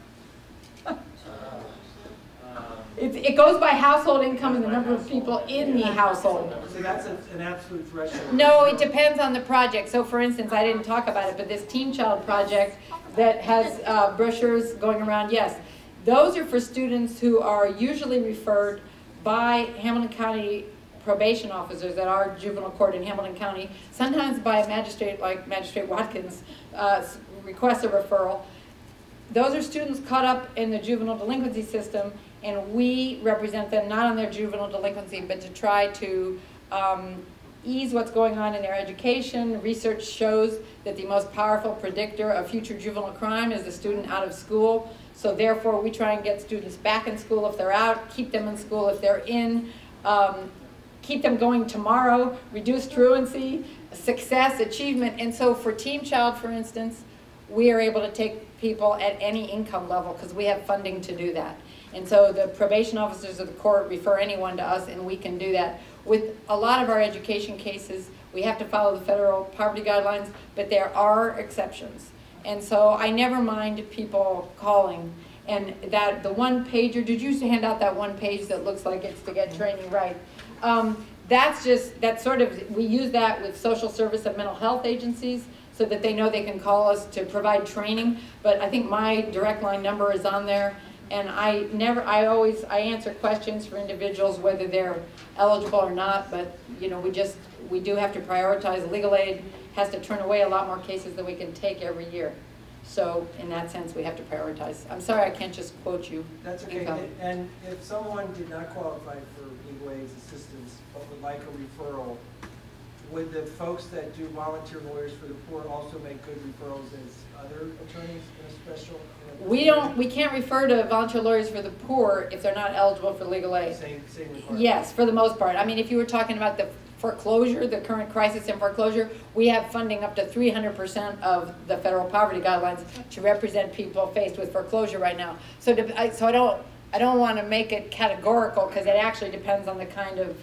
It, it goes by household income and the number of people in the household. So that's a- an absolute threshold. No, it depends on the project. So for instance, I didn't talk about it, but this Teen Child project that has uh, brochures going around, yes. Those are for students who are usually referred by Hamilton County probation officers at our juvenile court in Hamilton County, sometimes by a magistrate like Magistrate Watkins uh, requests a referral. Those are students caught up in the juvenile delinquency system, and we represent them not on their juvenile delinquency, but to try to um, ease what's going on in their education. Research shows that the most powerful predictor of future juvenile crime is the student out of school. So therefore, we try and get students back in school if they're out, keep them in school if they're in, um, keep them going tomorrow, reduce truancy, success, achievement. And so for Teen Child, for instance, we are able to take people at any income level because we have funding to do that. And so the probation officers of the court refer anyone to us, and we can do that. With a lot of our education cases, we have to follow the federal poverty guidelines, but there are exceptions. And so I never mind people calling. And that the one pager, did you hand out that one page that looks like it's to get training right? Um, that's just, that's sort of, we use that with social service and mental health agencies so that they know they can call us to provide training. But I think my direct line number is on there. And I never, I always, I answer questions for individuals whether they're eligible or not, but you know, we just, we do have to prioritize. Legal aid has to turn away a lot more cases than we can take every year. So in that sense, we have to prioritize. I'm sorry I can't just quote you. That's okay. income. And if someone did not qualify for legal aid assistance but would like a referral, would the folks that do volunteer lawyers for the poor also make good referrals as other attorneys in a special? In a We don't, we can't refer to volunteer lawyers for the poor if they're not eligible for legal aid. Same, same requirement. Yes, for the most part. I mean, if you were talking about the foreclosure, the current crisis in foreclosure, we have funding up to three hundred percent of the federal poverty guidelines to represent people faced with foreclosure right now. So, to, I, so I don't, I don't want to make it categorical because it actually depends on the kind of,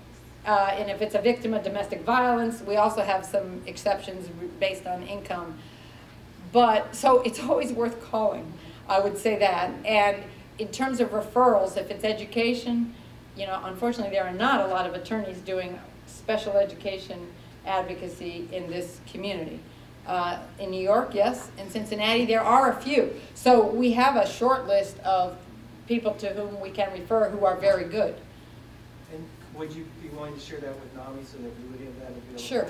uh, and if it's a victim of domestic violence, we also have some exceptions based on income. But, so it's always worth calling, I would say that. And in terms of referrals, if it's education, you know, unfortunately there are not a lot of attorneys doing special education advocacy in this community. Uh, in New York, yes. In Cincinnati, there are a few. So we have a short list of people to whom we can refer who are very good. And would you be willing to share that with NAMI so that we would have that available? Sure.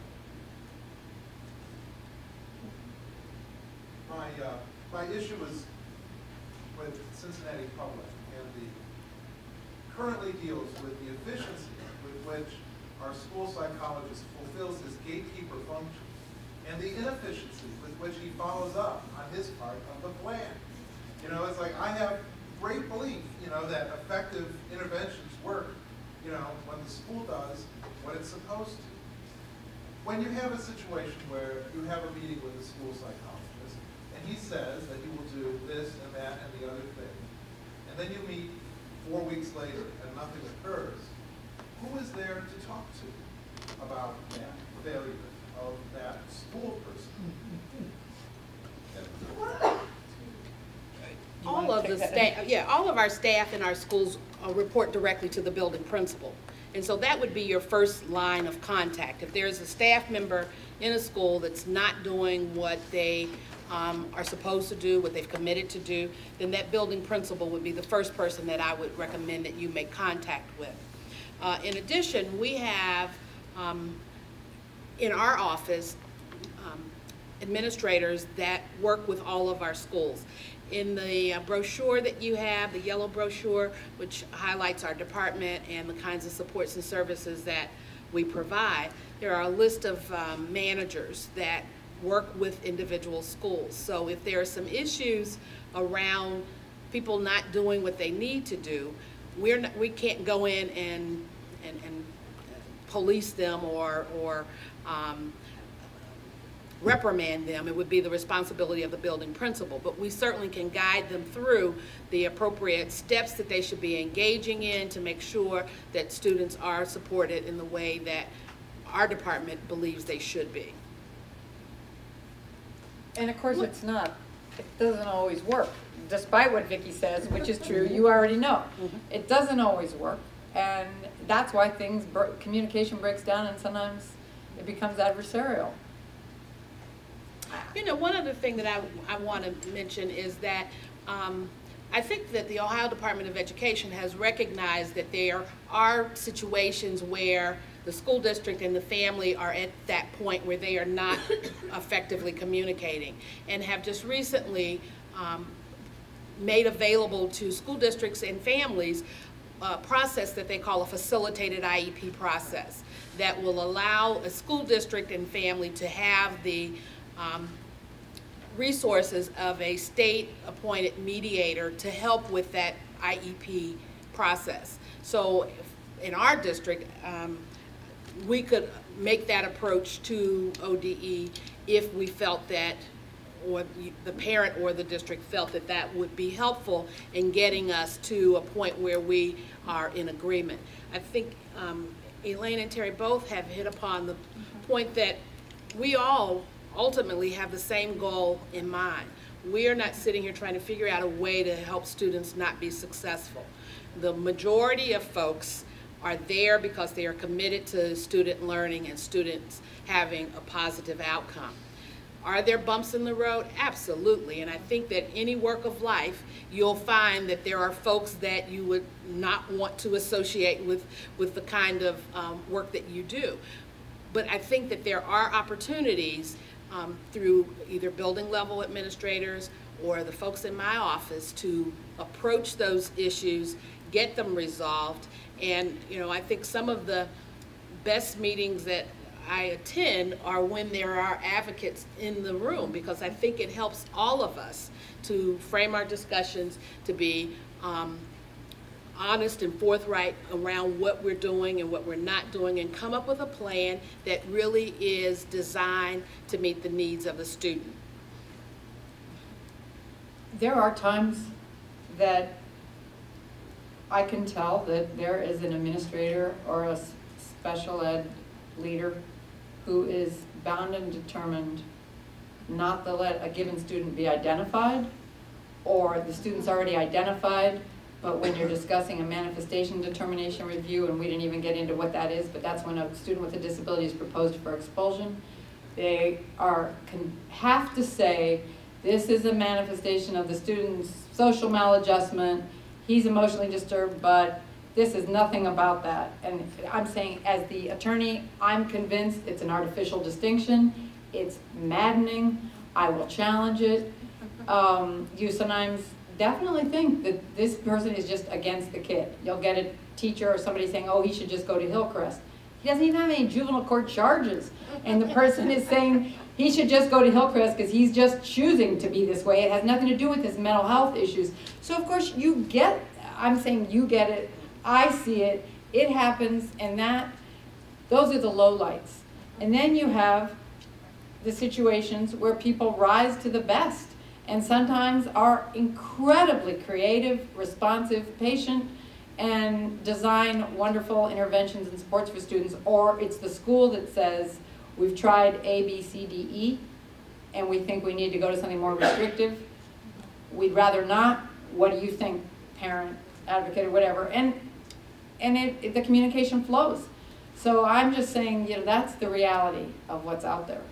My, uh, my issue is with Cincinnati Public, and the currently deals with the efficiency with which our school psychologist fulfills his gatekeeper function, and the inefficiency with which he follows up on his part of the plan. You know, it's like I have great belief, you know, that effective interventions work, you know, when the school does what it's supposed to. When you have a situation where you have a meeting with a school psychologist, and he says that he will do this and that and the other thing, and then you meet four weeks later and nothing occurs, who is there to talk to about that failure of that school person? All of the staff, yeah, all of our staff in our schools uh, report directly to the building principal. And so that would be your first line of contact. If there's a staff member in a school that's not doing what they um, are supposed to do, what they've committed to do, then that building principal would be the first person that I would recommend that you make contact with. Uh, in addition, we have um, in our office um, administrators that work with all of our schools. In the uh, brochure that you have, the yellow brochure, which highlights our department and the kinds of supports and services that we provide, there are a list of um, managers that work with individual schools. So if there are some issues around people not doing what they need to do, we're not, we can't go in and, and, and police them or, or um, reprimand them. It would be the responsibility of the building principal, but we certainly can guide them through the appropriate steps that they should be engaging in to make sure that students are supported in the way that our department believes they should be. And of course, it's not, it doesn't always work, despite what Vicki says, which is true, you already know. It doesn't always work, and that's why things, communication breaks down, and sometimes it becomes adversarial. You know, one other thing that I, I want to mention is that um, I think that the Ohio Department of Education has recognized that there are situations where the school district and the family are at that point where they are not effectively communicating, and have just recently um, made available to school districts and families a process that they call a facilitated I E P process that will allow a school district and family to have the um, resources of a state-appointed mediator to help with that I E P process. So in our district, um, we could make that approach to O D E if we felt that, or the parent or the district felt that that would be helpful in getting us to a point where we are in agreement. I think um, Elaine and Terry both have hit upon the point that we all ultimately have the same goal in mind. We are not sitting here trying to figure out a way to help students not be successful. The majority of folks are there because they are committed to student learning and students having a positive outcome. Are there bumps in the road? Absolutely, and I think that any work of life, you'll find that there are folks that you would not want to associate with, with the kind of um, work that you do. But I think that there are opportunities um, through either building level administrators or the folks in my office to approach those issues, get them resolved. And you know, I think some of the best meetings that I attend are when there are advocates in the room, because I think it helps all of us to frame our discussions, to be um, honest and forthright around what we're doing and what we're not doing, and come up with a plan that really is designed to meet the needs of the student. There are times that I can tell that there is an administrator or a special ed leader who is bound and determined not to let a given student be identified, or the student's already identified, but when you're discussing a manifestation determination review, and we didn't even get into what that is, but that's when a student with a disability is proposed for expulsion, they are can have to say, this is a manifestation of the student's social maladjustment, he's emotionally disturbed, but this is nothing about that. And I'm saying, as the attorney, I'm convinced it's an artificial distinction. It's maddening. I will challenge it. Um, you sometimes definitely think that this person is just against the kid. You'll get a teacher or somebody saying, oh, he should just go to Hillcrest. He doesn't even have any juvenile court charges. And the person is saying he should just go to Hillcrest because he's just choosing to be this way. It has nothing to do with his mental health issues. So of course you get, I'm saying you get it, I see it, it happens, and that, those are the lowlights. And then you have the situations where people rise to the best, and sometimes are incredibly creative, responsive, patient, and design wonderful interventions and supports for students, or it's the school that says, we've tried A, B, C, D, E, and we think we need to go to something more restrictive. We'd rather not. What do you think, parent, advocate, or whatever? And and it, it, the communication flows. So I'm just saying, you know, that's the reality of what's out there.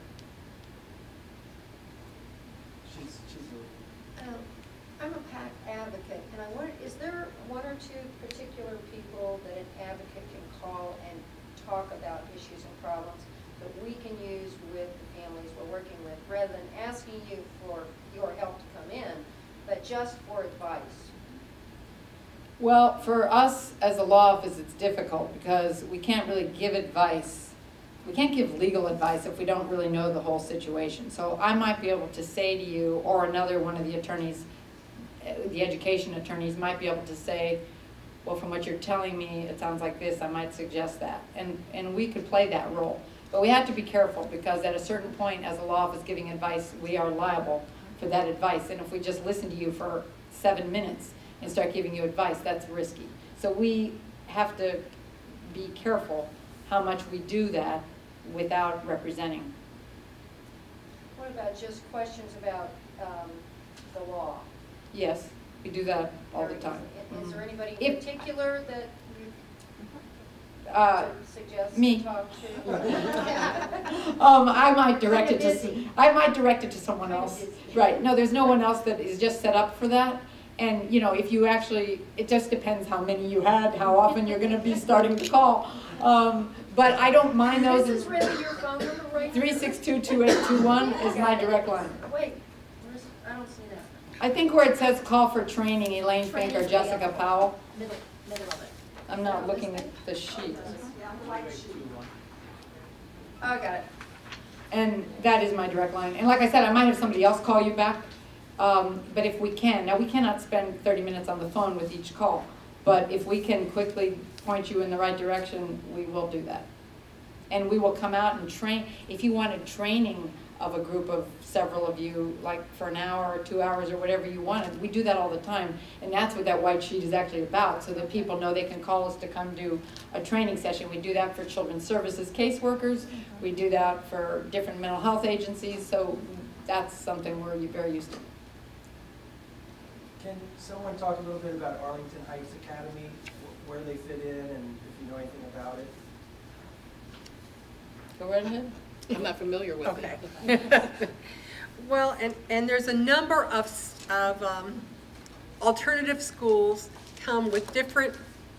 She's, she's a, Um, I'm a PAC advocate, and I wonder, is there one or two particular people that an advocate can call and talk about issues and problems that we can use with the families we're working with, rather than asking you for your help to come in, but just for advice? Well, for us as a law office, it's difficult because we can't really give advice. We can't give legal advice if we don't really know the whole situation. So I might be able to say to you, or another one of the attorneys, the education attorneys might be able to say, well, from what you're telling me, it sounds like this, I might suggest that. And, and we could play that role. But we have to be careful, because at a certain point, as a law office giving advice, we are liable for that advice. And if we just listen to you for seven minutes and start giving you advice, that's risky. So we have to be careful how much we do that. without representing. What about just questions about um, the law? Yes, we do that all the Or is- time. Is there anybody in If- particular that you Uh, suggest me. to talk to? Um, I might direct it Kinda to, busy. I might direct it to someone Kinda else. busy. Right, no, there's no one else that is just set up for that. And, you know, if you actually, it just depends how many you had, how often you're gonna be starting to call. Um, but I don't mind those. This is really your phone number right here? three six two, two eight two one is my direct line. Wait, where's, I don't see that. I think where it says call for training, Elaine Fink or Jessica Powell. Middle, middle of it. I'm not looking at the sheet. Oh, I got it. And that is my direct line. And like I said, I might have somebody else call you back. Um, but if we can, now we cannot spend thirty minutes on the phone with each call. But if we can quickly point you in the right direction, we will do that. And we will come out and train. If you wanted training of a group of several of you, like for an hour or two hours or whatever you wanted, we do that all the time. And that's what that white sheet is actually about, so that people know they can call us to come do a training session. We do that for children's services caseworkers. We do that for different mental health agencies. So that's something we're very used to. Can someone talk a little bit about Arlington Heights Academy, wh- where they fit in, and if you know anything about it? Go right ahead. I'm not familiar with Okay. it. Well, and, and there's a number of, s- of um, alternative schools come with different,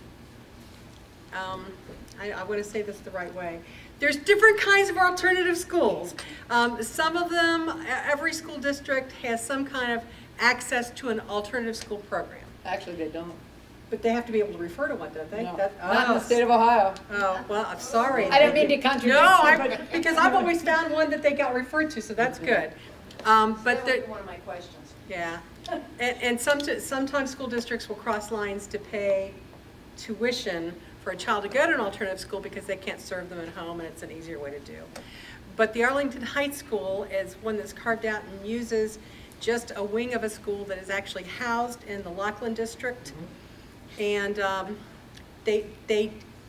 um, I, I want to say this the right way. There's different kinds of alternative schools. Um, some of them, e- every school district has some kind of access to an alternative school program. Actually, they don't. But they have to be able to refer to one, don't they? No, That- not in oh, the state of Ohio. Oh, well, I'm sorry. I didn't mean to contradict No, you, I, but- because I've always found one that they got referred to, so that's good. Um, but That there, was one of my questions. yeah, and, and some, sometimes school districts will cross lines to pay tuition for a child to go to an alternative school because they can't serve them at home, and it's an easier way to do. But the Arlington Heights School is one that's carved out and uses just a wing of a school that is actually housed in the Lockland district. And um, they, they,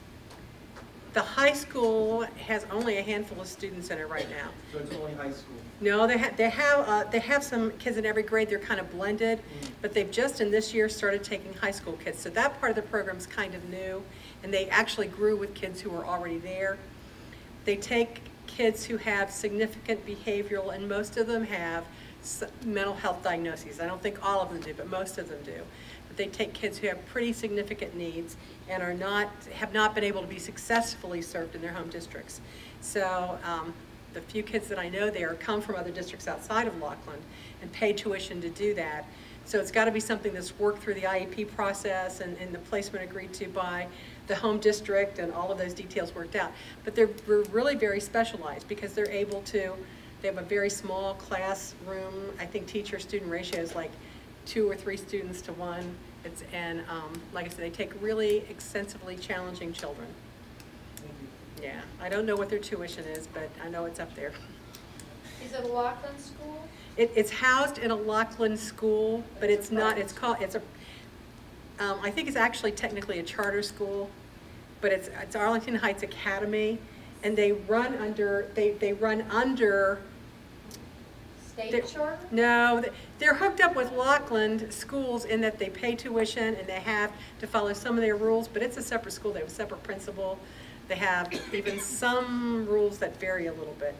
the high school has only a handful of students in it right now. So it's only high school. No, they have, they have, uh, they have some kids in every grade. They're kind of blended, but they've just in this year started taking high school kids. So that part of the program's kind of new, and they actually grew with kids who were already there. They take kids who have significant behavioral, and most of them have s- mental health diagnoses. I don't think all of them do, but most of them do. But they take kids who have pretty significant needs and are not, have not been able to be successfully served in their home districts. So um, the few kids that I know there come from other districts outside of Lockland and pay tuition to do that. So it's got to be something that's worked through the I E P process and, and the placement agreed to by the home district and all of those details worked out. But they're we're really very specialized because they're able to, they have a very small classroom. I think teacher-student ratio is like two or three students to one. It's, and um, like I said, they take really extensively challenging children. Thank you. Yeah, I don't know what their tuition is, but I know it's up there. Is it a Lockland school? It, it's housed in a Lockland school, but it's not, it's called, it's a, um, I think it's actually technically a charter school, but it's, it's Arlington Heights Academy, and they run under, they, they run under, State They're- charter? no, they're hooked up with Lockland schools in that they pay tuition and they have to follow some of their rules, but it's a separate school. They have a separate principal. They have even some rules that vary a little bit.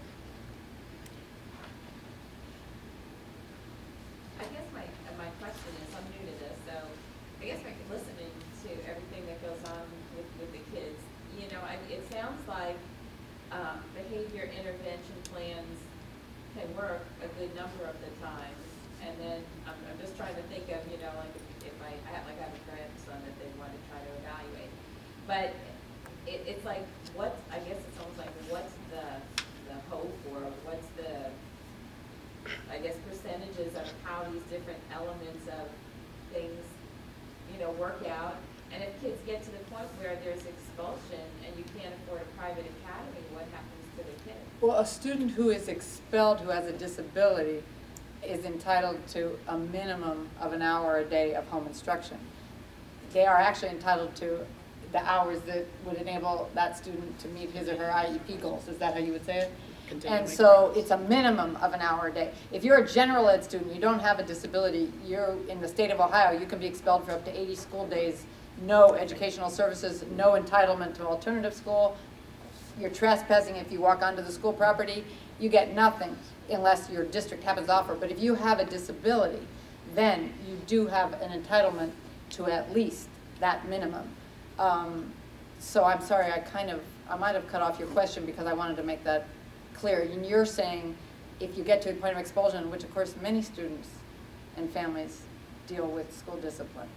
I guess my, my question is, I'm new to this, so I guess like listening to everything that goes on with, with the kids, you know, I, it sounds like um, behavior intervention plans can work a good number of the times. And then I'm, I'm just trying to think of, you know, like if, if I, I have, like I have a grandson that they want to try to evaluate. But it, it's like, what, I guess it's almost like, what's the, the hope or what's the, I guess, percentages of how these different elements of things, you know, work out. And if kids get to the point where there's expulsion and you can't afford a private academy, what happens to the kids? Well, a student who is expelled who has a disability is entitled to a minimum of an hour a day of home instruction. They are actually entitled to the hours that would enable that student to meet his or her I E P goals. Is that how you would say it? And so it's a minimum of an hour a day. If you're a general ed student, you don't have a disability, you're in the state of Ohio, you can be expelled for up to eighty school days, no educational services, no entitlement to alternative school. You're trespassing if you walk onto the school property, you get nothing unless your district happens to offer. But if you have a disability, then you do have an entitlement to at least that minimum. Um, so I'm sorry, I kind of, I might have cut off your question because I wanted to make that clear. And you're saying if you get to a point of expulsion, which of course many students and families deal with school discipline.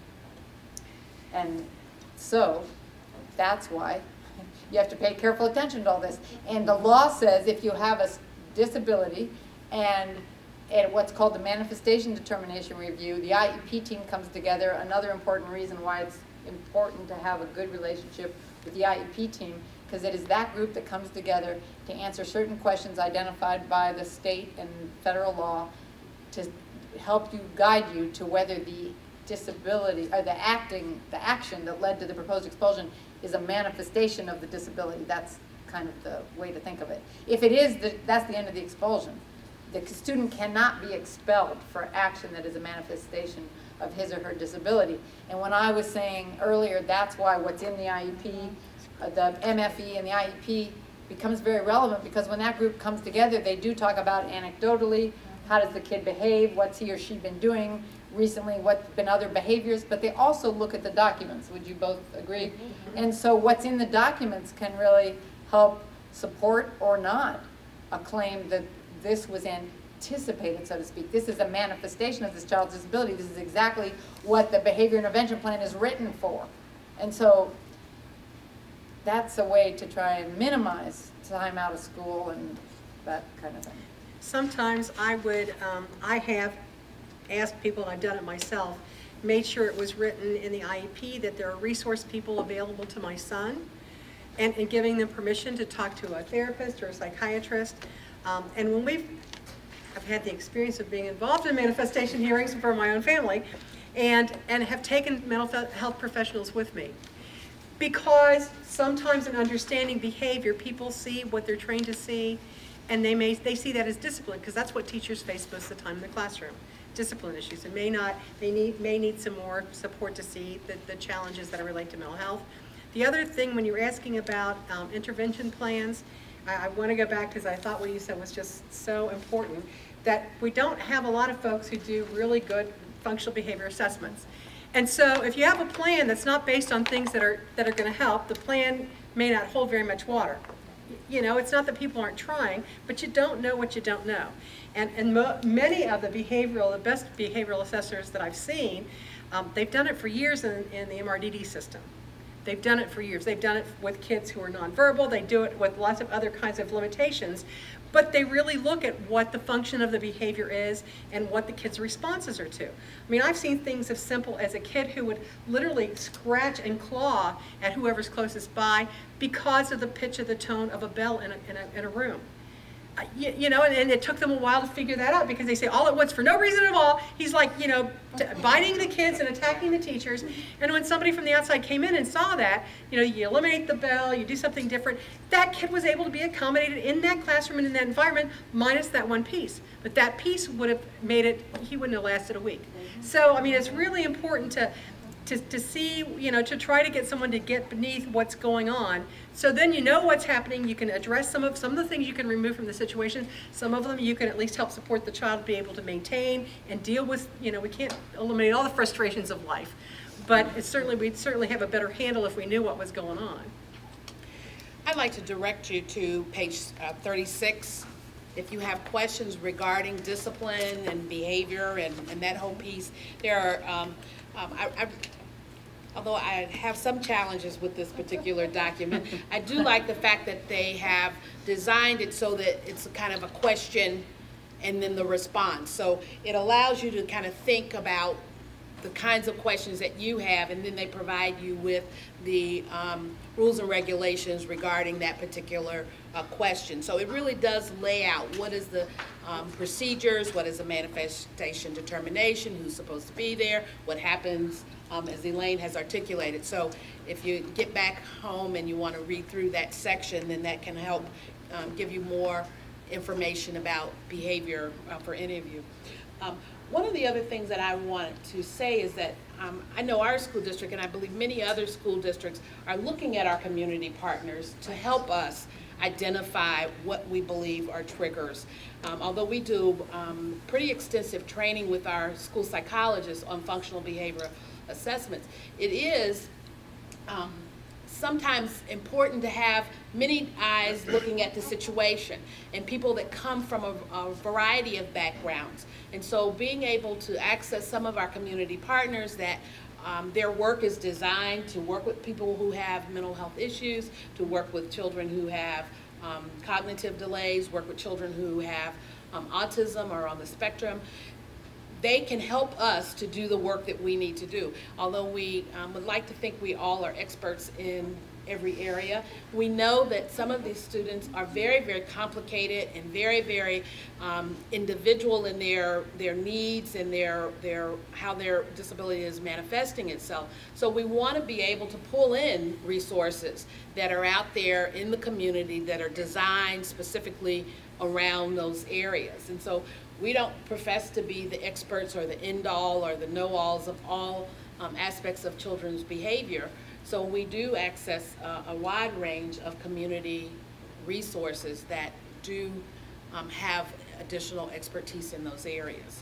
And so that's why you have to pay careful attention to all this. And the law says if you have a disability and at what's called the manifestation determination review, the I E P team comes together. Another important reason why it's important to have a good relationship with the I E P team, because it is that group that comes together to answer certain questions identified by the state and federal law to help you, guide you to whether the disability, or the acting, the action that led to the proposed expulsion is a manifestation of the disability. That's kind of the way to think of it. If it is, the, that's the end of the expulsion. The student cannot be expelled for action that is a manifestation of his or her disability. And when I was saying earlier, that's why what's in the I E P, uh, the M F E and the I E P becomes very relevant, because when that group comes together, they do talk about anecdotally, how does the kid behave, what's he or she been doing recently, what's been other behaviors, but they also look at the documents. Would you both agree? And so what's in the documents can really help support or not a claim that this was anticipated, so to speak. This is a manifestation of this child's disability. This is exactly what the behavior intervention plan is written for. And so that's a way to try and minimize time out of school and that kind of thing. Sometimes I would, um, I have asked people, and I've done it myself, made sure it was written in the I E P that there are resource people available to my son, and, and giving them permission to talk to a therapist or a psychiatrist. Um, and when we've, I've had the experience of being involved in manifestation hearings for my own family, and, and have taken mental health professionals with me. Because sometimes in understanding behavior, people see what they're trained to see, and they may they see that as discipline, because that's what teachers face most of the time in the classroom. Discipline issues, and may not, they need, may need some more support to see the, the challenges that relate to mental health. The other thing, when you're asking about um, intervention plans, I, I want to go back because I thought what you said was just so important, that we don't have a lot of folks who do really good functional behavior assessments. And so if you have a plan that's not based on things that are, that are going to help, the plan may not hold very much water. You know, it's not that people aren't trying, but you don't know what you don't know. And, and mo many of the behavioral, the best behavioral assessors that I've seen, um, they've done it for years in, in the M R D D system. They've done it for years. They've done it with kids who are nonverbal. They do it with lots of other kinds of limitations. But they really look at what the function of the behavior is and what the kid's responses are to. I mean, I've seen things as simple as a kid who would literally scratch and claw at whoever's closest by because of the pitch of the tone of a bell in a, in a, in a room. Uh, you, you know, and, and it took them a while to figure that out, because they say all at once, for no reason at all, he's like, you know, t biting the kids and attacking the teachers. And when somebody from the outside came in and saw that, you know, you eliminate the bell, you do something different, that kid was able to be accommodated in that classroom and in that environment, minus that one piece. But that piece would have made it, he wouldn't have lasted a week. So, I mean, it's really important to, to, to see, you know, to try to get someone to get beneath what's going on. So then you know what's happening. You can address some of some of the things you can remove from the situation. Some of them you can at least help support the child be able to maintain and deal with. You know, we can't eliminate all the frustrations of life, but it's certainly we'd certainly have a better handle if we knew what was going on. I'd like to direct you to page uh, thirty-six. If you have questions regarding discipline and behavior and, and that whole piece, there are. Um, um, I, I, Although I have some challenges with this particular document, I do like the fact that they have designed it so that it's a kind of a question and then the response. So it allows you to kind of think about the kinds of questions that you have, and then they provide you with the um, rules and regulations regarding that particular uh, question. So it really does lay out what is the um, procedures, what is a manifestation determination, who's supposed to be there, what happens, um, as Elaine has articulated. So if you get back home and you want to read through that section, then that can help um, give you more information about behavior uh, for any of you. Um, One of the other things that I wanted to say is that um, I know our school district, and I believe many other school districts, are looking at our community partners to help us identify what we believe are triggers. Um, although we do um, pretty extensive training with our school psychologists on functional behavior assessments, it is um, sometimes important to have many eyes looking at the situation, and people that come from a, a variety of backgrounds. And so being able to access some of our community partners that um, their work is designed to work with people who have mental health issues, to work with children who have um, cognitive delays, work with children who have um, autism or on the spectrum. They can help us to do the work that we need to do. Although we um, would like to think we all are experts in every area, we know that some of these students are very, very complicated and very, very um, individual in their their needs and their their how their disability is manifesting itself. So we want to be able to pull in resources that are out there in the community that are designed specifically around those areas. And so we don't profess to be the experts or the end-all or the know-alls of all um, aspects of children's behavior. So we do access uh, a wide range of community resources that do um, have additional expertise in those areas.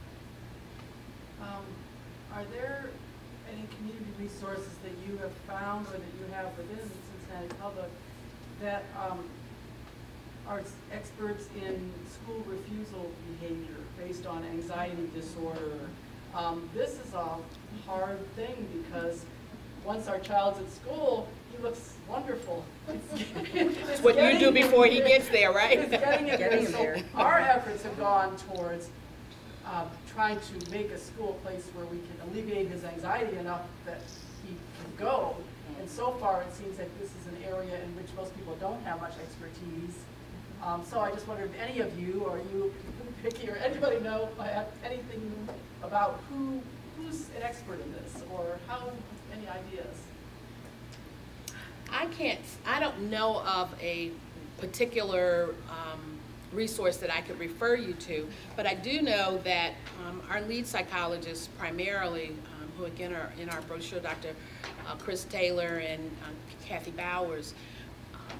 Um, are there any community resources that you have found or that you have within Cincinnati Public that um, are experts in school refusal behavior based on anxiety disorder? Um, this is a hard thing because once our child's at school, he looks wonderful. It's, it's, it's what you do before he gets there, right? It's getting him getting there. there. So our efforts have gone towards uh, trying to make a school a place where we can alleviate his anxiety enough that he can go. And so far, it seems like this is an area in which most people don't have much expertise. Um, so I just wondered if any of you, or you, Vicki, or anybody know uh, anything about who who's an expert in this, or how, any ideas? I can't, I don't know of a particular um, resource that I could refer you to, but I do know that um, our lead psychologists primarily, um, who again are in our brochure, Doctor Uh, Chris Taylor and uh, Kathy Bowers, um,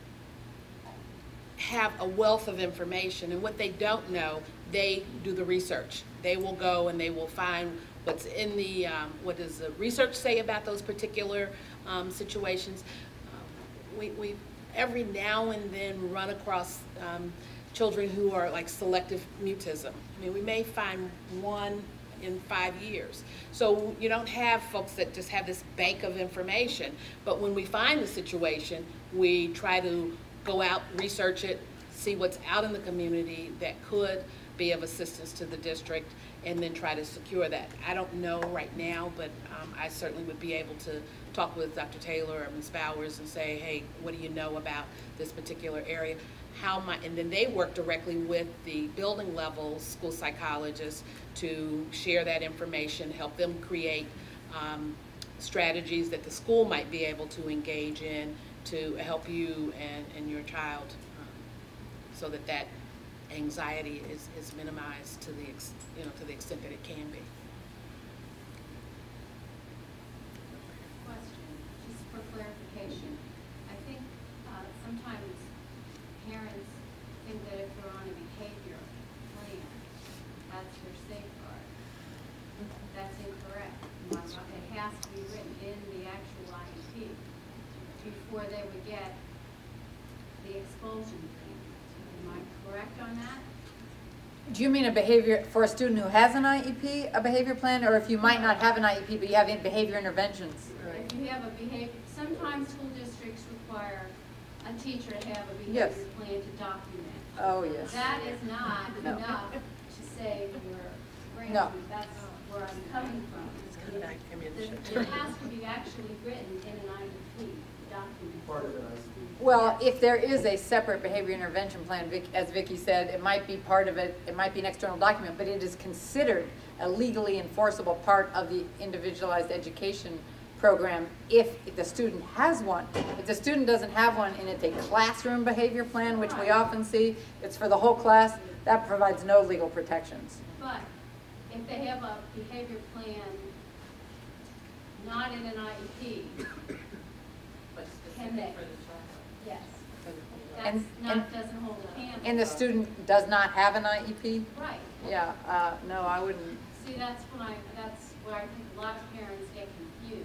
have a wealth of information, and what they don't know, they do the research. They will go and they will find what's in the, um, what does the research say about those particular um, situations. Um, we, we every now and then run across um, children who are like selective mutism. I mean, we may find one in five years. So you don't have folks that just have this bank of information, but when we find the situation, we try to go out, research it, see what's out in the community that could be of assistance to the district, and then try to secure that. I don't know right now, but um, I certainly would be able to talk with Doctor Taylor or Miz Bowers and say, hey, what do you know about this particular area? How might, and then they work directly with the building level school psychologists to share that information, help them create um, strategies that the school might be able to engage in to help you and, and your child um, so that that anxiety is, is minimized to the ex, you know, to the extent that it can be. Question, just for clarification. I think uh, sometimes parents think that if they're on a behavior plan, that's their safeguard. That's incorrect. It has to be written in the actual I E P before they would get the expulsion plan. Am I correct on that? Do you mean a behavior, for a student who has an I E P, a behavior plan, or if you might not have an I E P, but you have behavior interventions? If you have a behavior, sometimes school districts require a teacher to have a behavior Yes. plan to document. Oh, yes. That is not No. enough to save your grandchildren. No. That's where I'm coming from. It it has to be actually written in an I E P document. Part of it, I see. Well, if there is a separate behavior intervention plan, Vic, as Vicki said, it might be part of it, it might be an external document, but it is considered a legally enforceable part of the individualized education program if the student has one. If the student doesn't have one and it's a classroom behavior plan, which we often see, it's for the whole class, that provides no legal protections. But if they have a behavior plan not in an I E P, But can they? specific for the child. Yes. That's And- not, and- doesn't hold a candle. And the student does not have an I E P? Right. Yeah, uh, no, I wouldn't. See, that's when I, that's where I think a lot of parents get confused.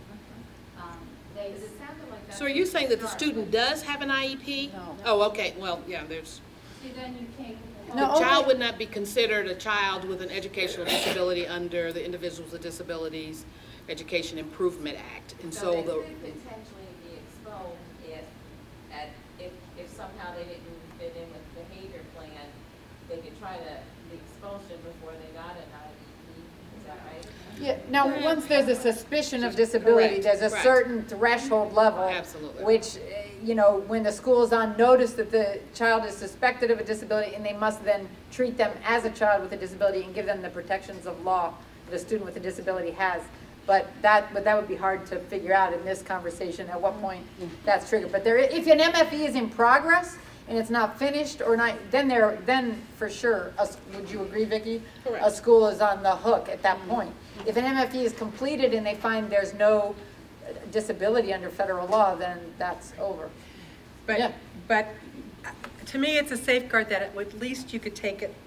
Um, They, Because it sounded like that's. So are you saying that the start. student does have an I E P? No. Oh, okay, well, yeah, there's, see, then you can't. get No, the only- child would not be considered a child with an educational disability under the Individuals with Disabilities Education Improvement Act. And so they the, could potentially be exposed if, at, if, if somehow they didn't fit in with the behavior plan, they could try to, the expulsion before they got an I E P, is that right? Yeah, now, once there's a suspicion of disability, Correct, there's a right. certain threshold level. Absolutely. Which, eh, you know, when the school is on notice that the child is suspected of a disability, and they must then treat them as a child with a disability and give them the protections of law that a student with a disability has. But that, but that would be hard to figure out in this conversation, at what point that's triggered. But there, if an M F E is in progress, and it's not finished or not, then there, then for sure, a s- would you agree, Vicki? Correct. A school is on the hook at that point. If an M F E is completed and they find there's no disability under federal law, then that's over. But, Yeah. but uh, to me, it's a safeguard that at least you could take it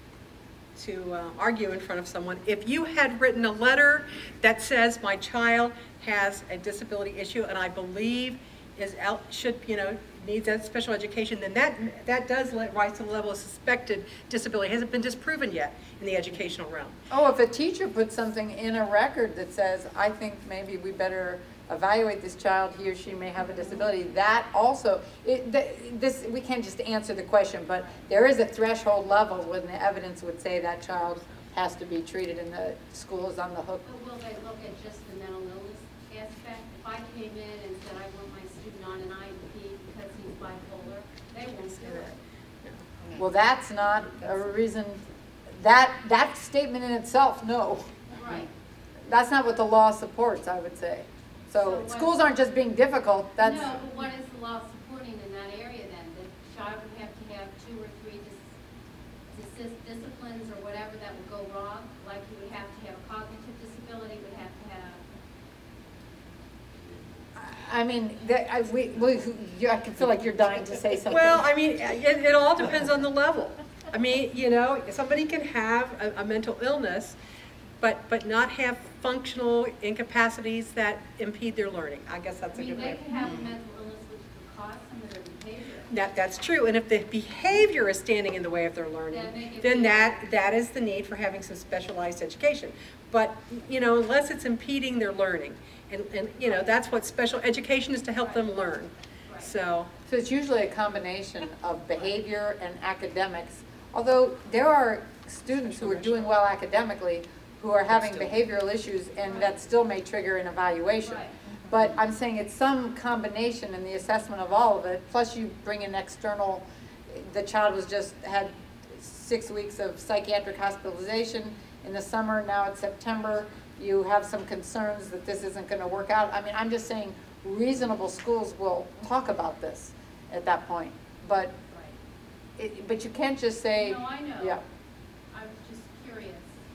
to uh, argue in front of someone. If you had written a letter that says my child has a disability issue and I believe is out, should, you know, needs that special education, then that, that does let rise to the level of suspected disability. It hasn't been disproven yet in the educational realm. Oh, if a teacher puts something in a record that says, I think maybe we better evaluate this child, he or she may have a disability, that also, it, th this, we can't just answer the question, but there is a threshold level when the evidence would say that child has to be treated and the school is on the hook. But will they look at just the mental illness aspect? If I came in and said I want my student on an I E P because he's bipolar, they won't do it. Well, that's not a reason, that, that statement in itself, no. Right. That's not what the law supports, I would say. So So what- schools aren't just being difficult, that's. No, but what is the law supporting in that area then? The child would have to have two or three dis dis disciplines or whatever that would go wrong? Like you would have to have a cognitive disability, would have to have. I mean, that, I, we, we, you, I can feel like you're dying to say something. Well, I mean, it, it all depends on the level. I mean, you know, somebody can have a, a mental illness, but, but not have functional incapacities that impede their learning. I guess that's I a mean, good they way. could have a mental illness which could cause some of their behavior. That, that's true, and if the behavior is standing in the way of their learning, Then they could then be- that, that is the need for having some specialized education. But, you know, unless it's impeding their learning, and, and, you know, that's what special education is, to help them learn. Right. So, So it's usually a combination of behavior and academics, although there are students who are doing well academically who are having behavioral issues, and that still may trigger an evaluation. Right. But I'm saying it's some combination in the assessment of all of it, plus you bring in external, the child was just, had six weeks of psychiatric hospitalization in the summer, now it's September, you have some concerns that this isn't gonna work out. I mean, I'm just saying reasonable schools will talk about this at that point, but, Right. it, but you can't just say. No, I know. Yeah. I was just curious.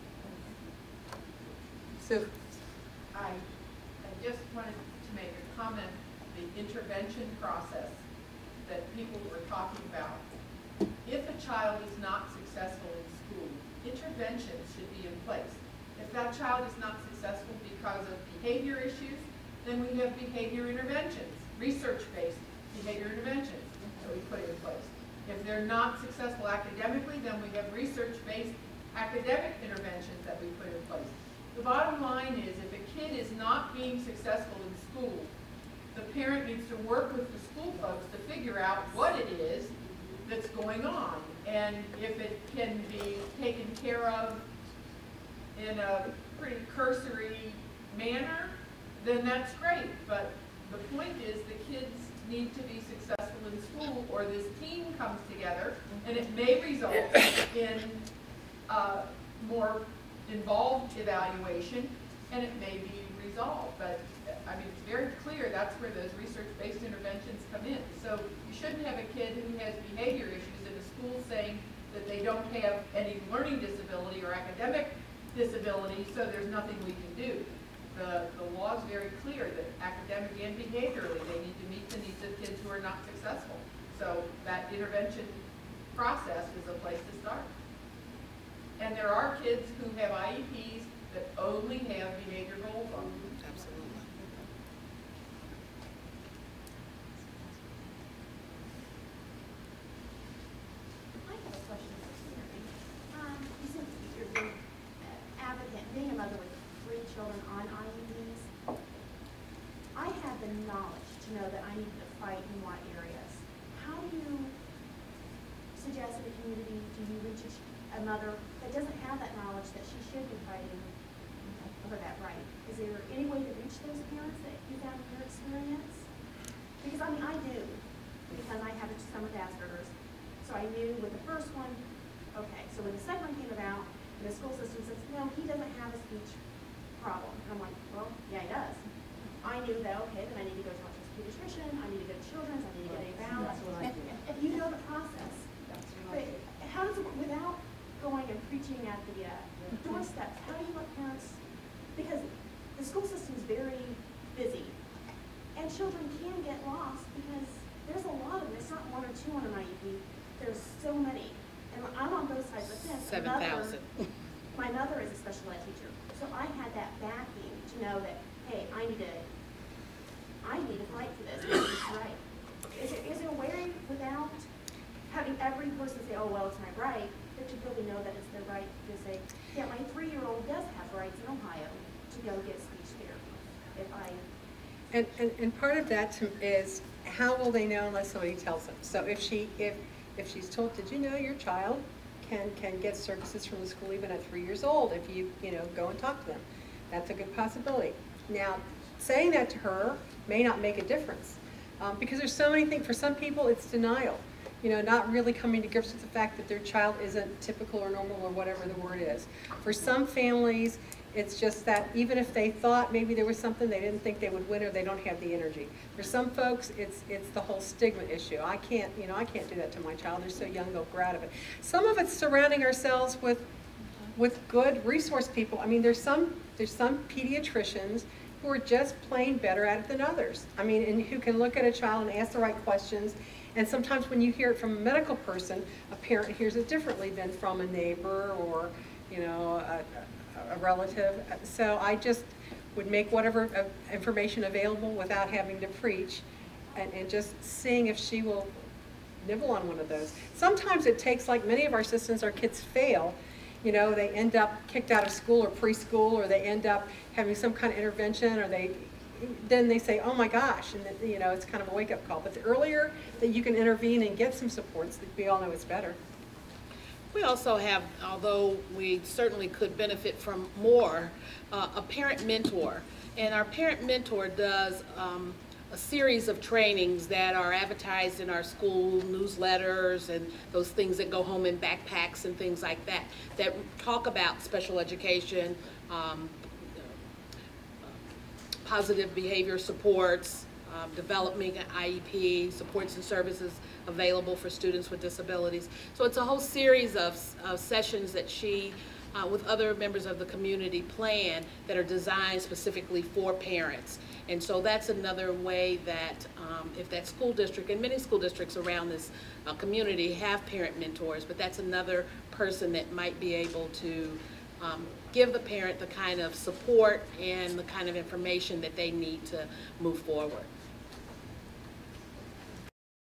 Sue? I, I just wanted to make a comment, the intervention process that people were talking about. If a child is not successful in school, interventions should be in place. If that child is not successful because of behavior issues, then we have behavior interventions, research-based behavior interventions that we put in place. If they're not successful academically, then we have research-based academic interventions that we put in place. The bottom line is, if a kid is not being successful in school, the parent needs to work with the school folks to figure out what it is that's going on, and if it can be taken care of in a pretty cursory manner, then that's great. But the point is the kids need to be successful in school, or this team comes together, and it may result in uh, more involved evaluation, and it may be resolved. But I mean, it's very clear that's where those research-based interventions come in. So you shouldn't have a kid who has behavior issues in a school saying that they don't have any learning disability or academic disability, so there's nothing we can do. The, the law is very clear that academic and behaviorally, they need to meet the needs of kids who are not successful. So that intervention process is a place to start. And there are kids who have I E Ps that only have behavior goals on them. Absolutely. I have a question for Mary. Um, you said you're being uh, advocate, being a mother with three children on I E Ds. I have the knowledge to know that I need to fight in what areas. How do you suggest in the community, do you reach a, a mother that doesn't have that knowledge that she should be fighting for that right? Is there any way to reach those parents that you found in your experience? Because I mean, I do, because I have a son with Asperger's. So I knew with the first one, okay, so when the second one came about, and the school system says, no, he doesn't have a speech problem. And I'm like, well, yeah, he does. I knew that, okay, then I need to go talk to his pediatrician, I need to go to children's, I need to get a balance. If you know the process. But how does it, without going and preaching at the uh, doorsteps, how do you let parents, because the school system is very busy, and children can get lost because there's a lot of them. It's not one or two on an I E P. There's so many. And I'm on both sides of the fence. Seven thousand. My mother is a special ed teacher, so I had that backing to know that, hey, I need to, I need to fight for this. This is right. Is there, is there a way without having every person say, oh, well, it's my right, that you really know that it's their right to say, yeah, my three-year-old does have rights in Ohio to go get speech therapy. If I, And, and, and part of that to, is how will they know unless somebody tells them? So if she, if, if she's told, did you know your child can, can get services from the school even at three years old if you, you know, go and talk to them? That's a good possibility. Now, saying that to her may not make a difference um, because there's so many things. For some people, it's denial. You know, not really coming to grips with the fact that their child isn't typical or normal or whatever the word is. For some families, it's just that even if they thought maybe there was something, they didn't think they would win, or they don't have the energy. For some folks, it's it's the whole stigma issue. I can't, you know, I can't do that to my child. They're so young, they'll grow out of it. Some of it's surrounding ourselves with with good resource people. I mean, there's some there's some pediatricians who are just plain better at it than others. I mean, and who can look at a child and ask the right questions. And sometimes when you hear it from a medical person, a parent hears it differently than from a neighbor or, you know, a, a relative. So I just would make whatever information available without having to preach, and, and just seeing if she will nibble on one of those. Sometimes it takes, like many of our systems, our kids fail. You know, they end up kicked out of school or preschool, or they end up having some kind of intervention, or they then they say, oh my gosh, and that, you know, it's kind of a wake-up call. But the earlier that you can intervene and get some supports, we all know it's better. We also have, although we certainly could benefit from more, uh, a parent mentor. And our parent mentor does um, a series of trainings that are advertised in our school newsletters and those things that go home in backpacks and things like that, that talk about special education, um, positive behavior supports, um, developing an I E P, supports and services available for students with disabilities. So it's a whole series of, of sessions that she, uh, with other members of the community, plan that are designed specifically for parents. And so that's another way that um, if that school district, and many school districts around this uh, community have parent mentors, but that's another person that might be able to um, give the parent the kind of support and the kind of information that they need to move forward.